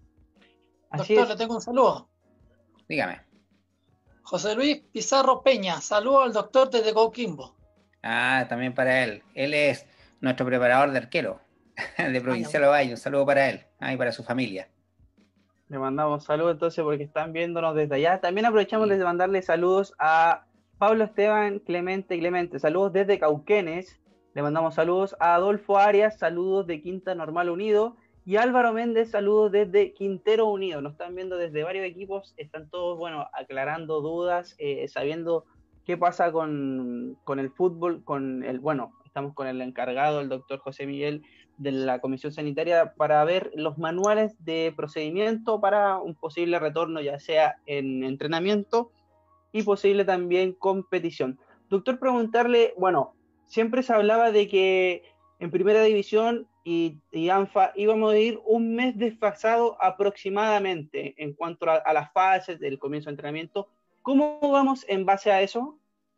Así Doctor, es. Le tengo un saludo. Dígame. José Luis Pizarro Peña, saludo al doctor desde Coquimbo. Ah, también para él. Él es nuestro preparador de arquero de Provincial Ovalle. Un saludo para él, ah, y para su familia. Le mandamos saludos entonces porque están viéndonos desde allá. También aprovechamos sí. de mandarle saludos a Pablo Esteban Clemente Clemente. Saludos desde Cauquenes. Le mandamos saludos a Adolfo Arias. Saludos de Quinta Normal Unido. Y Álvaro Méndez, saludos desde Quintero Unido. Nos están viendo desde varios equipos. Están todos, bueno, aclarando dudas, eh, sabiendo qué pasa con, con el fútbol, con el, bueno, estamos con el encargado, el doctor José Miguel, de la Comisión Sanitaria, para ver los manuales de procedimiento para un posible retorno, ya sea en entrenamiento y posible también competición. Doctor, preguntarle, bueno, siempre se hablaba de que en Primera División y, y ANFA íbamos a ir un mes desfasado aproximadamente en cuanto a, a las fases del comienzo de entrenamiento. ¿Cómo vamos en base a eso?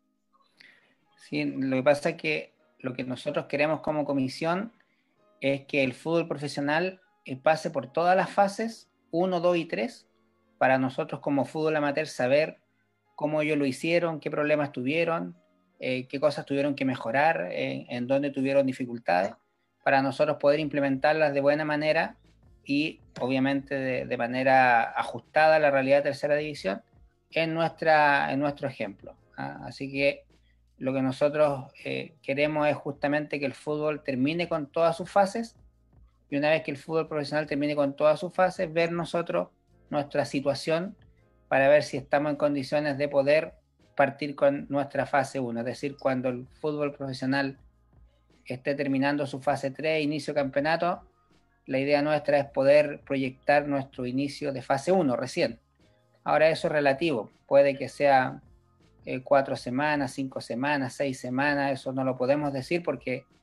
Sí, lo que pasa es que lo que nosotros queremos como comisión es que el fútbol profesional pase por todas las fases, uno, dos y tres, para nosotros como fútbol amateur saber cómo ellos lo hicieron, qué problemas tuvieron, eh, qué cosas tuvieron que mejorar, eh, en dónde tuvieron dificultades, para nosotros poder implementarlas de buena manera y obviamente de, de manera ajustada a la realidad de tercera división en, nuestra, en nuestro ejemplo. ¿ah? Así que lo que nosotros eh, queremos es justamente que el fútbol termine con todas sus fases, y una vez que el fútbol profesional termine con todas sus fases, ver nosotros nuestra situación para ver si estamos en condiciones de poder partir con nuestra fase uno, es decir, cuando el fútbol profesional esté terminando su fase tres, inicio campeonato, la idea nuestra es poder proyectar nuestro inicio de fase uno recién. Ahora eso es relativo, puede que sea eh, cuatro semanas, cinco semanas, seis semanas, eso no lo podemos decir porque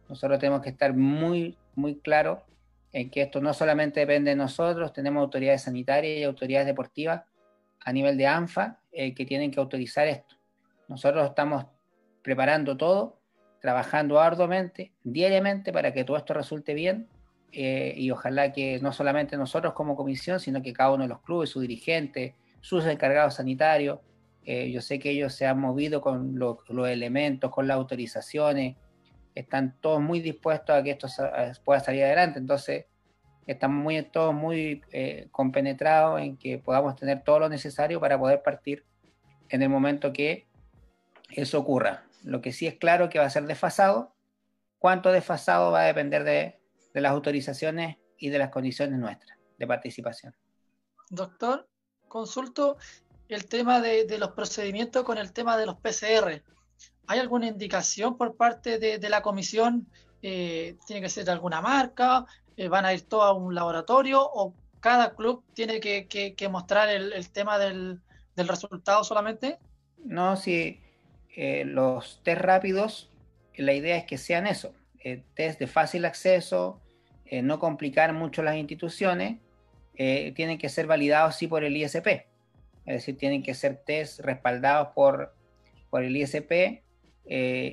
Nosotros tenemos que estar muy, muy claros en que esto no solamente depende de nosotros, tenemos autoridades sanitarias y autoridades deportivas a nivel de ANFA eh, que tienen que autorizar esto. Nosotros estamos preparando todo, trabajando arduamente, diariamente, para que todo esto resulte bien, eh, y ojalá que no solamente nosotros como comisión, sino que cada uno de los clubes, sus dirigentes, sus encargados sanitarios, eh, yo sé que ellos se han movido con lo, los elementos, con las autorizaciones, están todos muy dispuestos a que esto pueda salir adelante. Entonces estamos muy, todos muy eh, compenetrados en que podamos tener todo lo necesario para poder partir en el momento que eso ocurra. Lo que sí es claro que va a ser desfasado. Cuánto desfasado va a depender de, de las autorizaciones y de las condiciones nuestras de participación. Doctor, consulto el tema de, de los procedimientos con el tema de los P C R. ¿Hay alguna indicación por parte de, de la comisión? Eh, ¿Tiene que ser de alguna marca? Eh, ¿Van a ir todos a un laboratorio? ¿O cada club tiene que, que, que mostrar el, el tema del, del resultado solamente? No, si eh, los test rápidos, la idea es que sean eso, eh, test de fácil acceso, eh, no complicar mucho las instituciones, eh, tienen que ser validados sí por el I S P, es decir, tienen que ser test respaldados por, por el I S P, Eh,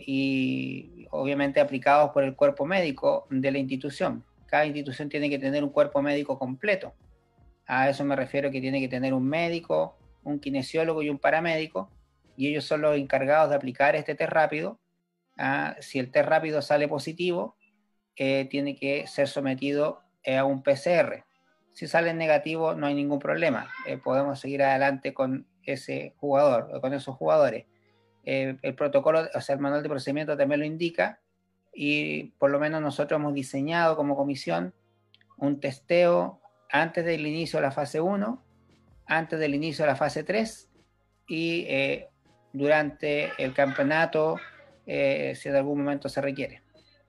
y obviamente aplicados por el cuerpo médico de la institución. Cada institución tiene que tener un cuerpo médico completo. A eso me refiero, que tiene que tener un médico, un kinesiólogo y un paramédico, y ellos son los encargados de aplicar este test rápido. Ah, si el test rápido sale positivo, eh, tiene que ser sometido eh, a un P C R. Si sale negativo, no hay ningún problema. Eh, podemos seguir adelante con ese jugador, o con esos jugadores. Eh, el protocolo, o sea, el manual de procedimiento también lo indica, y por lo menos nosotros hemos diseñado como comisión un testeo antes del inicio de la fase uno, antes del inicio de la fase tres y eh, durante el campeonato, eh, si en algún momento se requiere.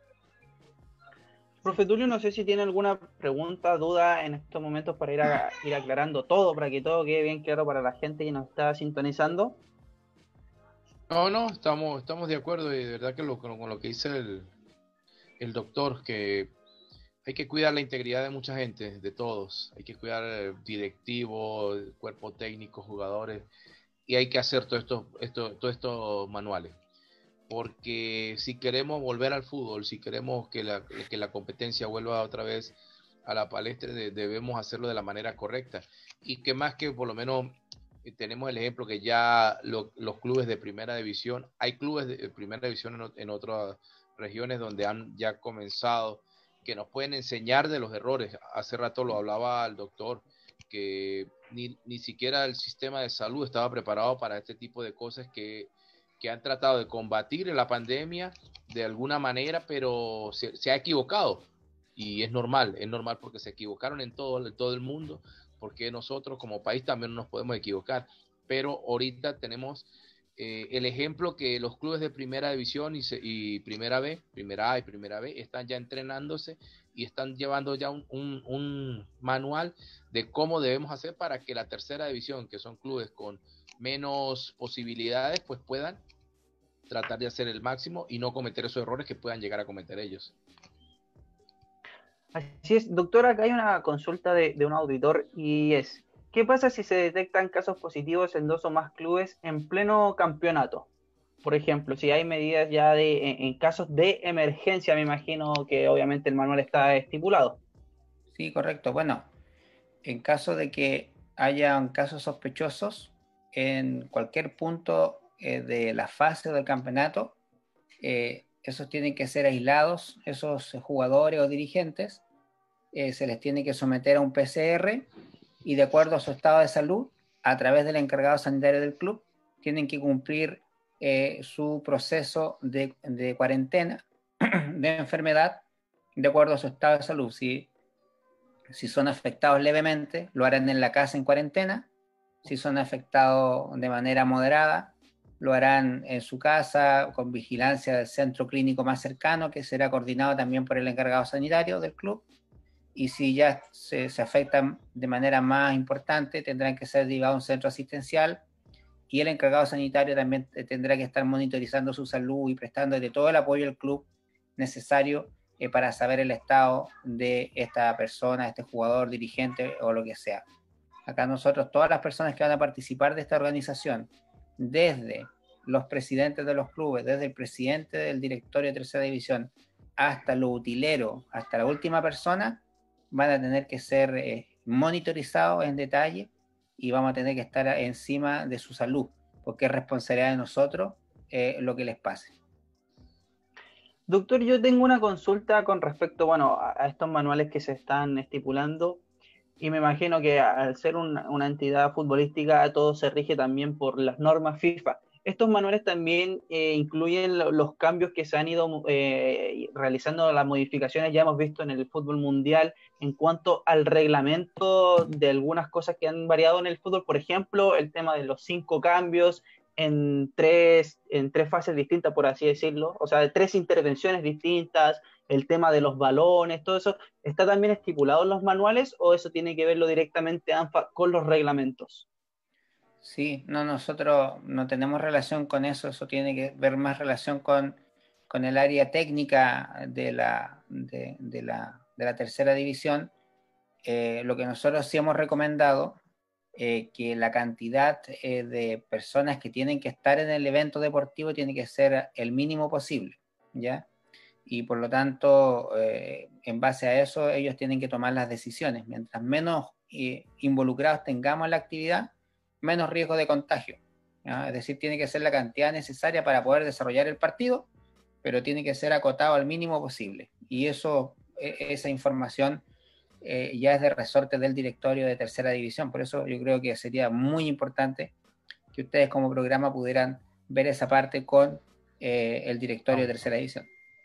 Profe Tulio, no sé si tiene alguna pregunta, duda en estos momentos para ir, a, ir aclarando todo, para que todo quede bien claro para la gente que nos está sintonizando. No, no, estamos, estamos de acuerdo, y de verdad que lo, con, con lo que dice el, el doctor, que hay que cuidar la integridad de mucha gente, de todos. Hay que cuidar el directivo, el cuerpo técnico, jugadores, y hay que hacer todo esto, esto, todo estos manuales. Porque si queremos volver al fútbol, si queremos que la, que la competencia vuelva otra vez a la palestra, de, debemos hacerlo de la manera correcta. Y que más que por lo menos tenemos el ejemplo que ya lo, los clubes de primera división, hay clubes de primera división en, en otras regiones donde han ya comenzado, que nos pueden enseñar de los errores. Hace rato lo hablaba el doctor, que ni, ni siquiera el sistema de salud estaba preparado para este tipo de cosas, que, que han tratado de combatir la pandemia de alguna manera, pero se, se ha equivocado, y es normal, es normal porque se equivocaron en todo, en todo el mundo, porque nosotros como país también nos podemos equivocar, pero ahorita tenemos eh, el ejemplo que los clubes de primera división y, se, y primera B, primera A y primera B están ya entrenándose y están llevando ya un, un, un manual de cómo debemos hacer para que la tercera división, que son clubes con menos posibilidades, pues puedan tratar de hacer el máximo y no cometer esos errores que puedan llegar a cometer ellos. Así es, doctora, acá hay una consulta de, de un auditor, y es: ¿qué pasa si se detectan casos positivos en dos o más clubes en pleno campeonato? Por ejemplo, si hay medidas ya de, en, en casos de emergencia, me imagino que obviamente el manual está estipulado. Sí, correcto. Bueno, en caso de que hayan casos sospechosos en cualquier punto eh, de la fase del campeonato, eh, esos tienen que ser aislados, esos jugadores o dirigentes, eh, se les tiene que someter a un P C R, y de acuerdo a su estado de salud, a través del encargado sanitario del club, tienen que cumplir eh, su proceso de, de cuarentena de enfermedad de acuerdo a su estado de salud. Si, si son afectados levemente, lo harán en la casa en cuarentena. Si son afectados de manera moderada, lo harán en su casa con vigilancia del centro clínico más cercano, que será coordinado también por el encargado sanitario del club. Y si ya se, se afectan de manera más importante, tendrán que ser derivados a un centro asistencial, y el encargado sanitario también tendrá que estar monitorizando su salud y prestándole todo el apoyo al club necesario eh, para saber el estado de esta persona, este jugador, dirigente o lo que sea. Acá nosotros, todas las personas que van a participar de esta organización, desde los presidentes de los clubes, desde el presidente del directorio de tercera división, hasta los utileros, hasta la última persona, van a tener que ser eh, monitorizados en detalle y vamos a tener que estar encima de su salud, porque es responsabilidad de nosotros eh, lo que les pase. Doctor, yo tengo una consulta con respecto, bueno, a estos manuales que se están estipulando. Y me imagino que al ser una, una entidad futbolística, todo se rige también por las normas FIFA. Estos manuales también eh, incluyen lo, los cambios que se han ido eh, realizando, las modificaciones, ya hemos visto en el fútbol mundial, en cuanto al reglamento de algunas cosas que han variado en el fútbol. Por ejemplo, el tema de los cinco cambios en tres, en tres fases distintas, por así decirlo. O sea, de tres intervenciones distintas, el tema de los balones, todo eso, ¿está también estipulado en los manuales o eso tiene que verlo directamente ANFA con los reglamentos? Sí, no, nosotros no tenemos relación con eso, eso tiene que ver más relación con, con el área técnica de la, de, de la, de la tercera división. Eh, lo que nosotros sí hemos recomendado, eh, que la cantidad eh, de personas que tienen que estar en el evento deportivo tiene que ser el mínimo posible, ¿ya? Y por lo tanto, eh, en base a eso, ellos tienen que tomar las decisiones. Mientras menos eh, involucrados tengamos en la actividad, menos riesgo de contagio, ¿ya? Es decir, tiene que ser la cantidad necesaria para poder desarrollar el partido, pero tiene que ser acotado al mínimo posible. Y eso, esa información eh, ya es de resorte del directorio de tercera división. Por eso yo creo que sería muy importante que ustedes como programa pudieran ver esa parte con eh, el directorio de tercera división.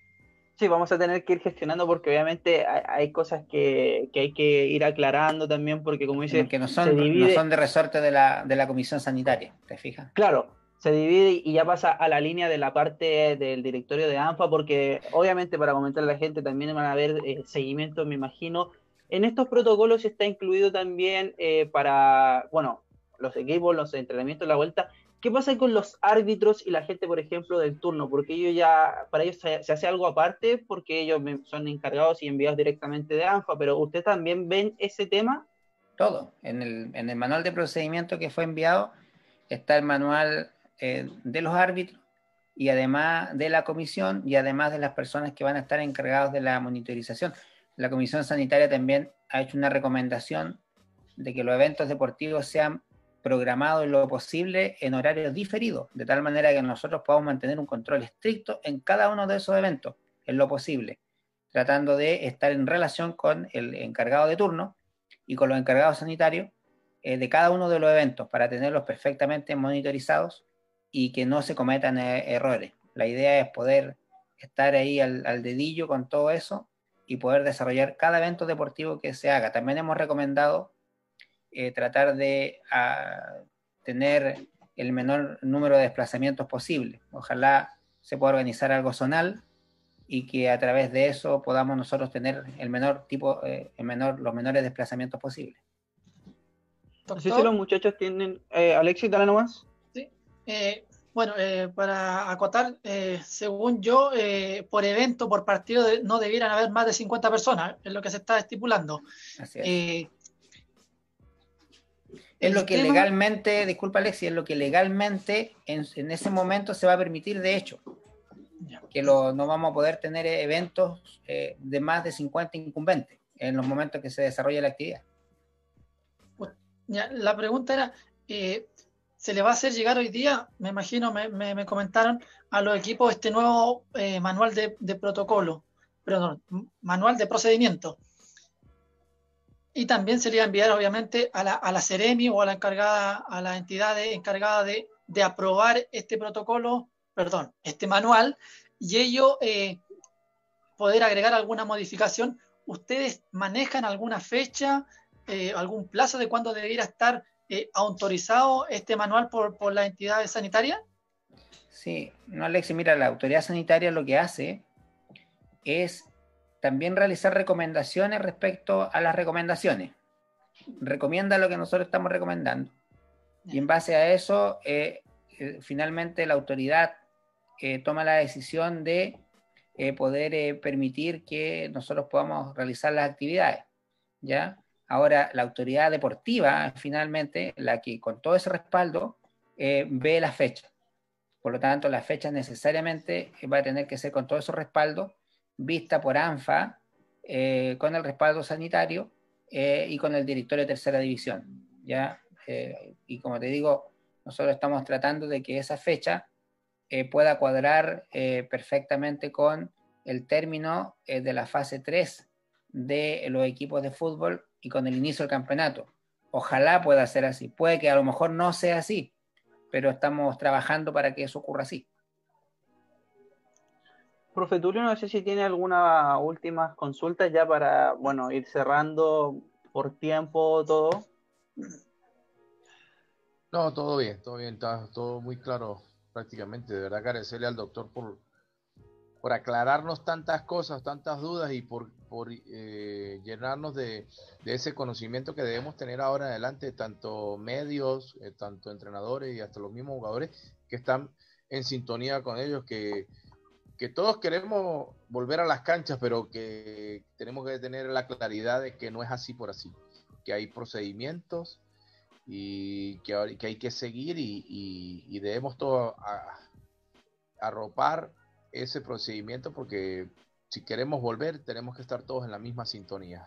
Sí, vamos a tener que ir gestionando porque obviamente hay, hay cosas que, que hay que ir aclarando también porque como dice, que no son, se divide... no son de resorte de la, de la comisión sanitaria, ¿te fijas? Claro, se divide y ya pasa a la línea de la parte del directorio de ANFA porque obviamente para comentar a la gente también van a haber eh, seguimientos, me imagino. En estos protocolos está incluido también eh, para, bueno, los equipos, los entrenamientos, la vuelta. ¿Qué pasa con los árbitros y la gente, por ejemplo, del turno? Porque ellos ya, para ellos se, se hace algo aparte porque ellos son encargados y enviados directamente de ANFA, pero ¿usted también ven ese tema? Todo. En el, en el manual de procedimiento que fue enviado está el manual eh, de los árbitros y además de la comisión y además de las personas que van a estar encargados de la monitorización. La comisión sanitaria también ha hecho una recomendación de que los eventos deportivos sean programado en lo posible en horarios diferidos, de tal manera que nosotros podamos mantener un control estricto en cada uno de esos eventos, en lo posible, tratando de estar en relación con el encargado de turno y con los encargados sanitarios eh, de cada uno de los eventos para tenerlos perfectamente monitorizados y que no se cometan eh, errores. La idea es poder estar ahí al, al dedillo con todo eso y poder desarrollar cada evento deportivo que se haga. También hemos recomendado Eh, tratar de a, tener el menor número de desplazamientos posible. Ojalá se pueda organizar algo zonal y que a través de eso podamos nosotros tener el menor tipo, eh, el menor, los menores desplazamientos posibles. Así si los muchachos tienen... Eh, Alexis, dale nomás. Sí. Eh, bueno, eh, para acotar, eh, según yo, eh, por evento, por partido, de, no debieran haber más de cincuenta personas, es lo que se está estipulando. Así es. Eh, Es lo que tema... legalmente, disculpa Alexis, es lo que legalmente en, en ese momento se va a permitir, de hecho, ya. que lo, no vamos a poder tener eventos eh, de más de cincuenta incumbentes en los momentos que se desarrolla la actividad. Ya, la pregunta era, eh, ¿se le va a hacer llegar hoy día, me imagino, me, me, me comentaron, a los equipos este nuevo eh, manual de, de protocolo, perdón, manual de procedimiento? Y también se le va a enviar, obviamente, a la, a la Ceremi o a la encargada, a la entidad de, encargada de, de aprobar este protocolo, perdón, este manual, y ello eh, poder agregar alguna modificación. ¿Ustedes manejan alguna fecha, eh, algún plazo de cuándo debería estar eh, autorizado este manual por, por la entidad sanitaria? Sí, no, Alexis, mira, la autoridad sanitaria lo que hace es también realizar recomendaciones respecto a las recomendaciones. Recomienda lo que nosotros estamos recomendando. Y en base a eso, eh, eh, finalmente la autoridad eh, toma la decisión de eh, poder eh, permitir que nosotros podamos realizar las actividades, ¿ya? Ahora, la autoridad deportiva, finalmente, la que con todo ese respaldo, eh, ve la fecha. Por lo tanto, la fecha necesariamente va a tener que ser con todo ese respaldo, vista por ANFA, eh, con el respaldo sanitario eh, y con el directorio de tercera división, ¿ya? Eh, y como te digo, nosotros estamos tratando de que esa fecha eh, pueda cuadrar eh, perfectamente con el término eh, de la fase tres de los equipos de fútbol y con el inicio del campeonato. Ojalá pueda ser así. Puede que a lo mejor no sea así, pero estamos trabajando para que eso ocurra así. Profe Tulio, no sé si tiene alguna últimas consultas ya para, bueno, ir cerrando por tiempo todo. No, todo bien, todo bien, está todo muy claro prácticamente. De verdad agradecerle al doctor por, por aclararnos tantas cosas, tantas dudas y por, por eh, llenarnos de, de ese conocimiento que debemos tener ahora en adelante, tanto medios, eh, tanto entrenadores y hasta los mismos jugadores que están en sintonía con ellos, que, que todos queremos volver a las canchas, pero que tenemos que tener la claridad de que no es así por así, que hay procedimientos y que, que hay que seguir y, y, y debemos todo a, arropar ese procedimiento, porque si queremos volver tenemos que estar todos en la misma sintonía.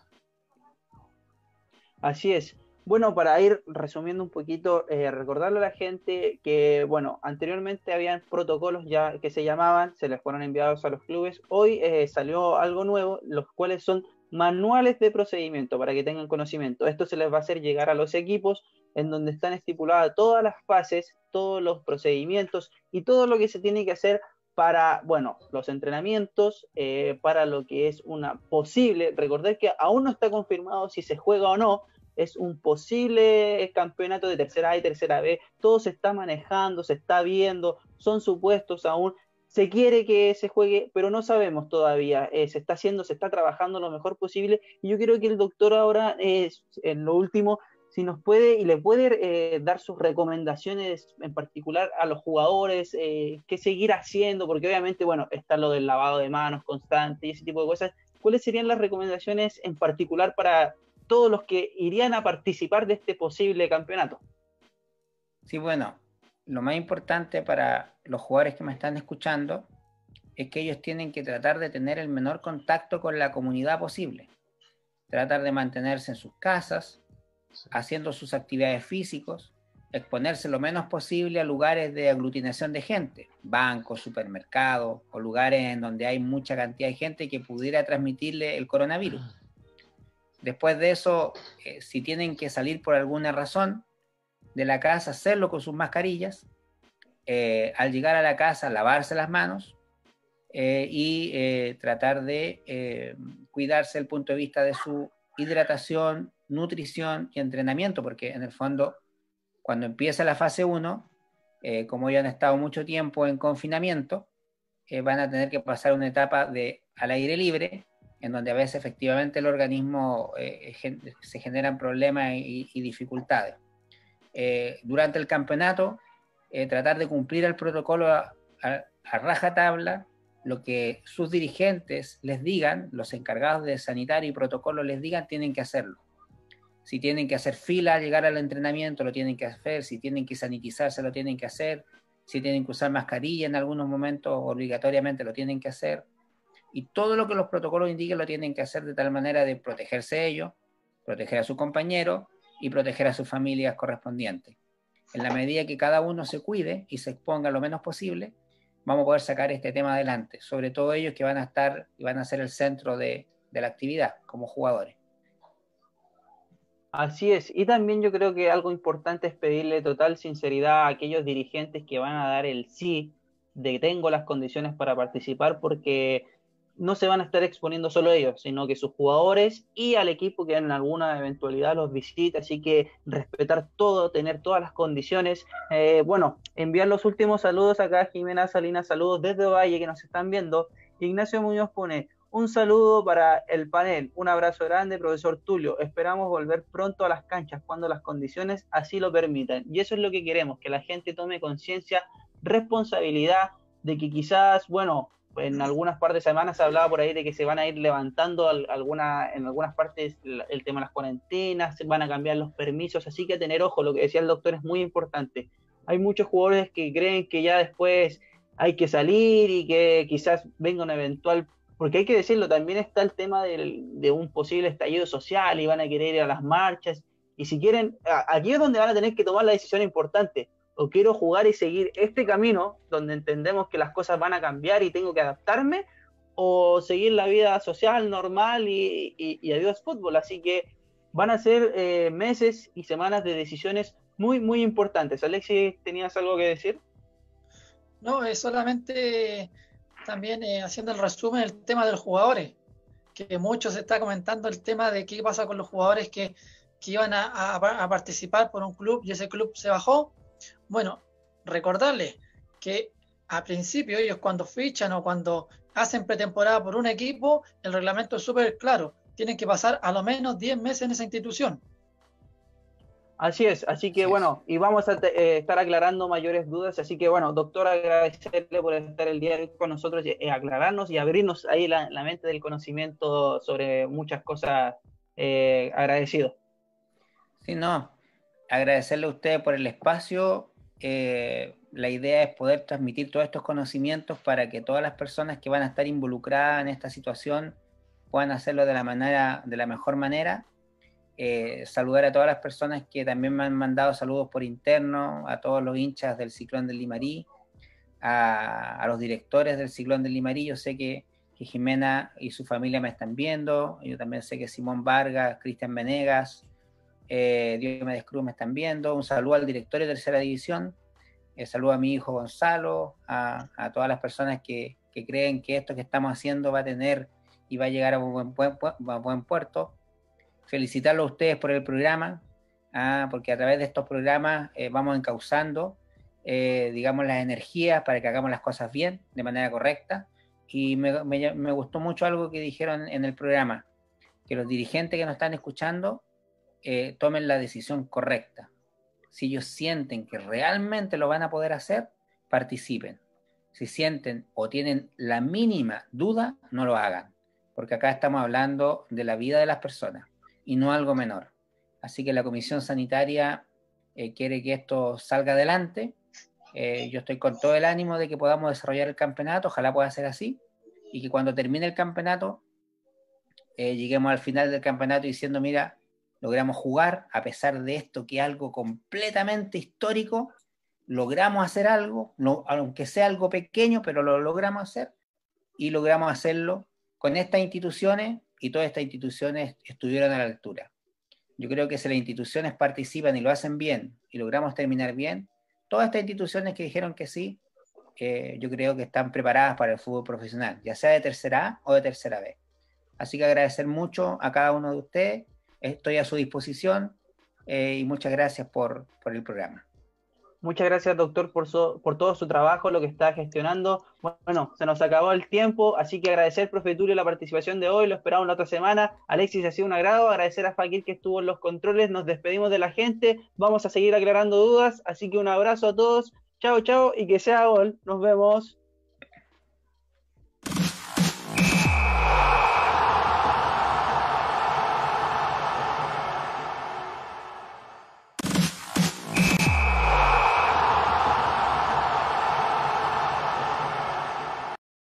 Así es. Bueno, para ir resumiendo un poquito, eh, recordarle a la gente que, bueno, anteriormente habían protocolos ya que se llamaban, se les fueron enviados a los clubes. Hoy eh, salió algo nuevo, los cuales son manuales de procedimiento para que tengan conocimiento. Esto se les va a hacer llegar a los equipos, en donde están estipuladas todas las fases, todos los procedimientos y todo lo que se tiene que hacer para, bueno, los entrenamientos, eh, para lo que es una posible, recordar que aún no está confirmado si se juega o no, es un posible campeonato de tercera A y tercera B, todo se está manejando, se está viendo, son supuestos aún, se quiere que se juegue, pero no sabemos todavía, eh, se está haciendo, se está trabajando lo mejor posible, y yo creo que el doctor ahora, eh, en lo último, si nos puede y le puede eh, dar sus recomendaciones en particular a los jugadores, eh, qué seguir haciendo, porque obviamente, bueno, está lo del lavado de manos constante y ese tipo de cosas. ¿Cuáles serían las recomendaciones en particular para todos los que irían a participar de este posible campeonato? Sí, bueno, lo más importante para los jugadores que me están escuchando es que ellos tienen que tratar de tener el menor contacto con la comunidad posible, tratar de mantenerse en sus casas, haciendo sus actividades físicas, exponerse lo menos posible a lugares de aglutinación de gente, bancos, supermercados o lugares en donde hay mucha cantidad de gente que pudiera transmitirle el coronavirus. Después de eso, eh, si tienen que salir por alguna razón de la casa, hacerlo con sus mascarillas, eh, al llegar a la casa lavarse las manos eh, y eh, tratar de eh, cuidarse desde el punto de vista de su hidratación, nutrición y entrenamiento, porque en el fondo cuando empieza la fase uno, eh, como ya han estado mucho tiempo en confinamiento, eh, van a tener que pasar una etapa de al aire libre, en donde a veces efectivamente el organismo eh, gen se generan problemas y, y dificultades. Eh, durante el campeonato, eh, tratar de cumplir el protocolo a, a, a rajatabla, lo que sus dirigentes les digan, los encargados de sanitario y protocolo les digan, tienen que hacerlo. Si tienen que hacer fila al llegar al entrenamiento, lo tienen que hacer. Si tienen que sanitizarse, lo tienen que hacer. Si tienen que usar mascarilla en algunos momentos, obligatoriamente lo tienen que hacer. Y todo lo que los protocolos indiquen lo tienen que hacer de tal manera de protegerse ellos, proteger a su compañero y proteger a sus familias correspondientes. En la medida que cada uno se cuide y se exponga lo menos posible, vamos a poder sacar este tema adelante, sobre todo ellos que van a estar y van a ser el centro de, de la actividad como jugadores. Así es, y también yo creo que algo importante es pedirle total sinceridad a aquellos dirigentes que van a dar el sí, de tengo las condiciones para participar, porque no se van a estar exponiendo solo ellos, sino que sus jugadores y al equipo que en alguna eventualidad los visite, así que respetar todo, tener todas las condiciones. Eh, bueno, enviar los últimos saludos acá a Jimena Salinas, saludos desde Valle que nos están viendo. Ignacio Muñoz pone: un saludo para el panel, un abrazo grande, profesor Tulio. Esperamos volver pronto a las canchas cuando las condiciones así lo permitan. Y eso es lo que queremos, que la gente tome conciencia, responsabilidad de que quizás, bueno, en algunas partes de semana se hablaba por ahí de que se van a ir levantando alguna, en algunas partes el tema de las cuarentenas, se van a cambiar los permisos, así que a tener ojo, lo que decía el doctor es muy importante. Hay muchos jugadores que creen que ya después hay que salir y que quizás venga un eventual, porque hay que decirlo, también está el tema del, de un posible estallido social y van a querer ir a las marchas, y si quieren, aquí es donde van a tener que tomar la decisión importante. O quiero jugar y seguir este camino donde entendemos que las cosas van a cambiar y tengo que adaptarme, o seguir la vida social normal y, y, y adiós fútbol. Así que van a ser eh, meses y semanas de decisiones muy, muy importantes. Alexis, ¿tenías algo que decir? No, es solamente también eh, haciendo el resumen el tema de los jugadores, que mucho se está comentando el tema de qué pasa con los jugadores que, que iban a, a, a participar por un club y ese club se bajó. Bueno, recordarles que a principio ellos cuando fichan o cuando hacen pretemporada por un equipo, el reglamento es súper claro, tienen que pasar a lo menos diez meses en esa institución. Así es, así que así bueno, es. Y vamos a eh, estar aclarando mayores dudas, así que bueno, doctor, agradecerle por estar el día de hoy con nosotros y eh, aclararnos y abrirnos ahí la, la mente del conocimiento sobre muchas cosas, eh, agradecido. Sí, no, agradecerle a ustedes por el espacio. Eh, la idea es poder transmitir todos estos conocimientos para que todas las personas que van a estar involucradas en esta situación puedan hacerlo de la manera, de la mejor manera. Eh, saludar a todas las personas que también me han mandado saludos por interno, a todos los hinchas del Ciclón del Limarí, a, a los directores del Ciclón del Limarí. Yo sé que, que Jimena y su familia me están viendo, yo también sé que Simón Vargas, Cristian Venegas, Eh, Diomedes Cruz me están viendo. Un saludo al directorio de Tercera División, eh, saludo a mi hijo Gonzalo, a, a todas las personas que, que creen que esto que estamos haciendo va a tener y va a llegar a un buen, buen, buen, buen puerto. Felicitarlo a ustedes por el programa, ah, porque a través de estos programas eh, vamos encauzando eh, digamos las energías para que hagamos las cosas bien, de manera correcta. Y me, me, me gustó mucho algo que dijeron en el programa, que los dirigentes que nos están escuchando Eh, tomen la decisión correcta. Si ellos sienten que realmente lo van a poder hacer, participen. Si sienten o tienen la mínima duda, no lo hagan, porque acá estamos hablando de la vida de las personas y no algo menor. Así que la Comisión Sanitaria eh, quiere que esto salga adelante. Eh, yo estoy con todo el ánimo de que podamos desarrollar el campeonato, ojalá pueda ser así, y que cuando termine el campeonato eh, lleguemos al final del campeonato diciendo, mira, logramos jugar, a pesar de esto que es algo completamente histórico, logramos hacer algo, no, aunque sea algo pequeño, pero lo logramos hacer, y logramos hacerlo con estas instituciones, y todas estas instituciones estuvieron a la altura. Yo creo que si las instituciones participan y lo hacen bien, y logramos terminar bien, todas estas instituciones que dijeron que sí, eh, yo creo que están preparadas para el fútbol profesional, ya sea de tercera A o de tercera B. Así que agradecer mucho a cada uno de ustedes. Estoy a su disposición eh, y muchas gracias por, por el programa. Muchas gracias, doctor, por, su, por todo su trabajo, lo que está gestionando. Bueno, se nos acabó el tiempo, así que agradecer, profe Tulio, la participación de hoy, lo esperamos la otra semana. Alexis, ha sido un agrado, agradecer a Fakir que estuvo en los controles, nos despedimos de la gente, vamos a seguir aclarando dudas, así que un abrazo a todos, chao, chao, y que sea gol, nos vemos.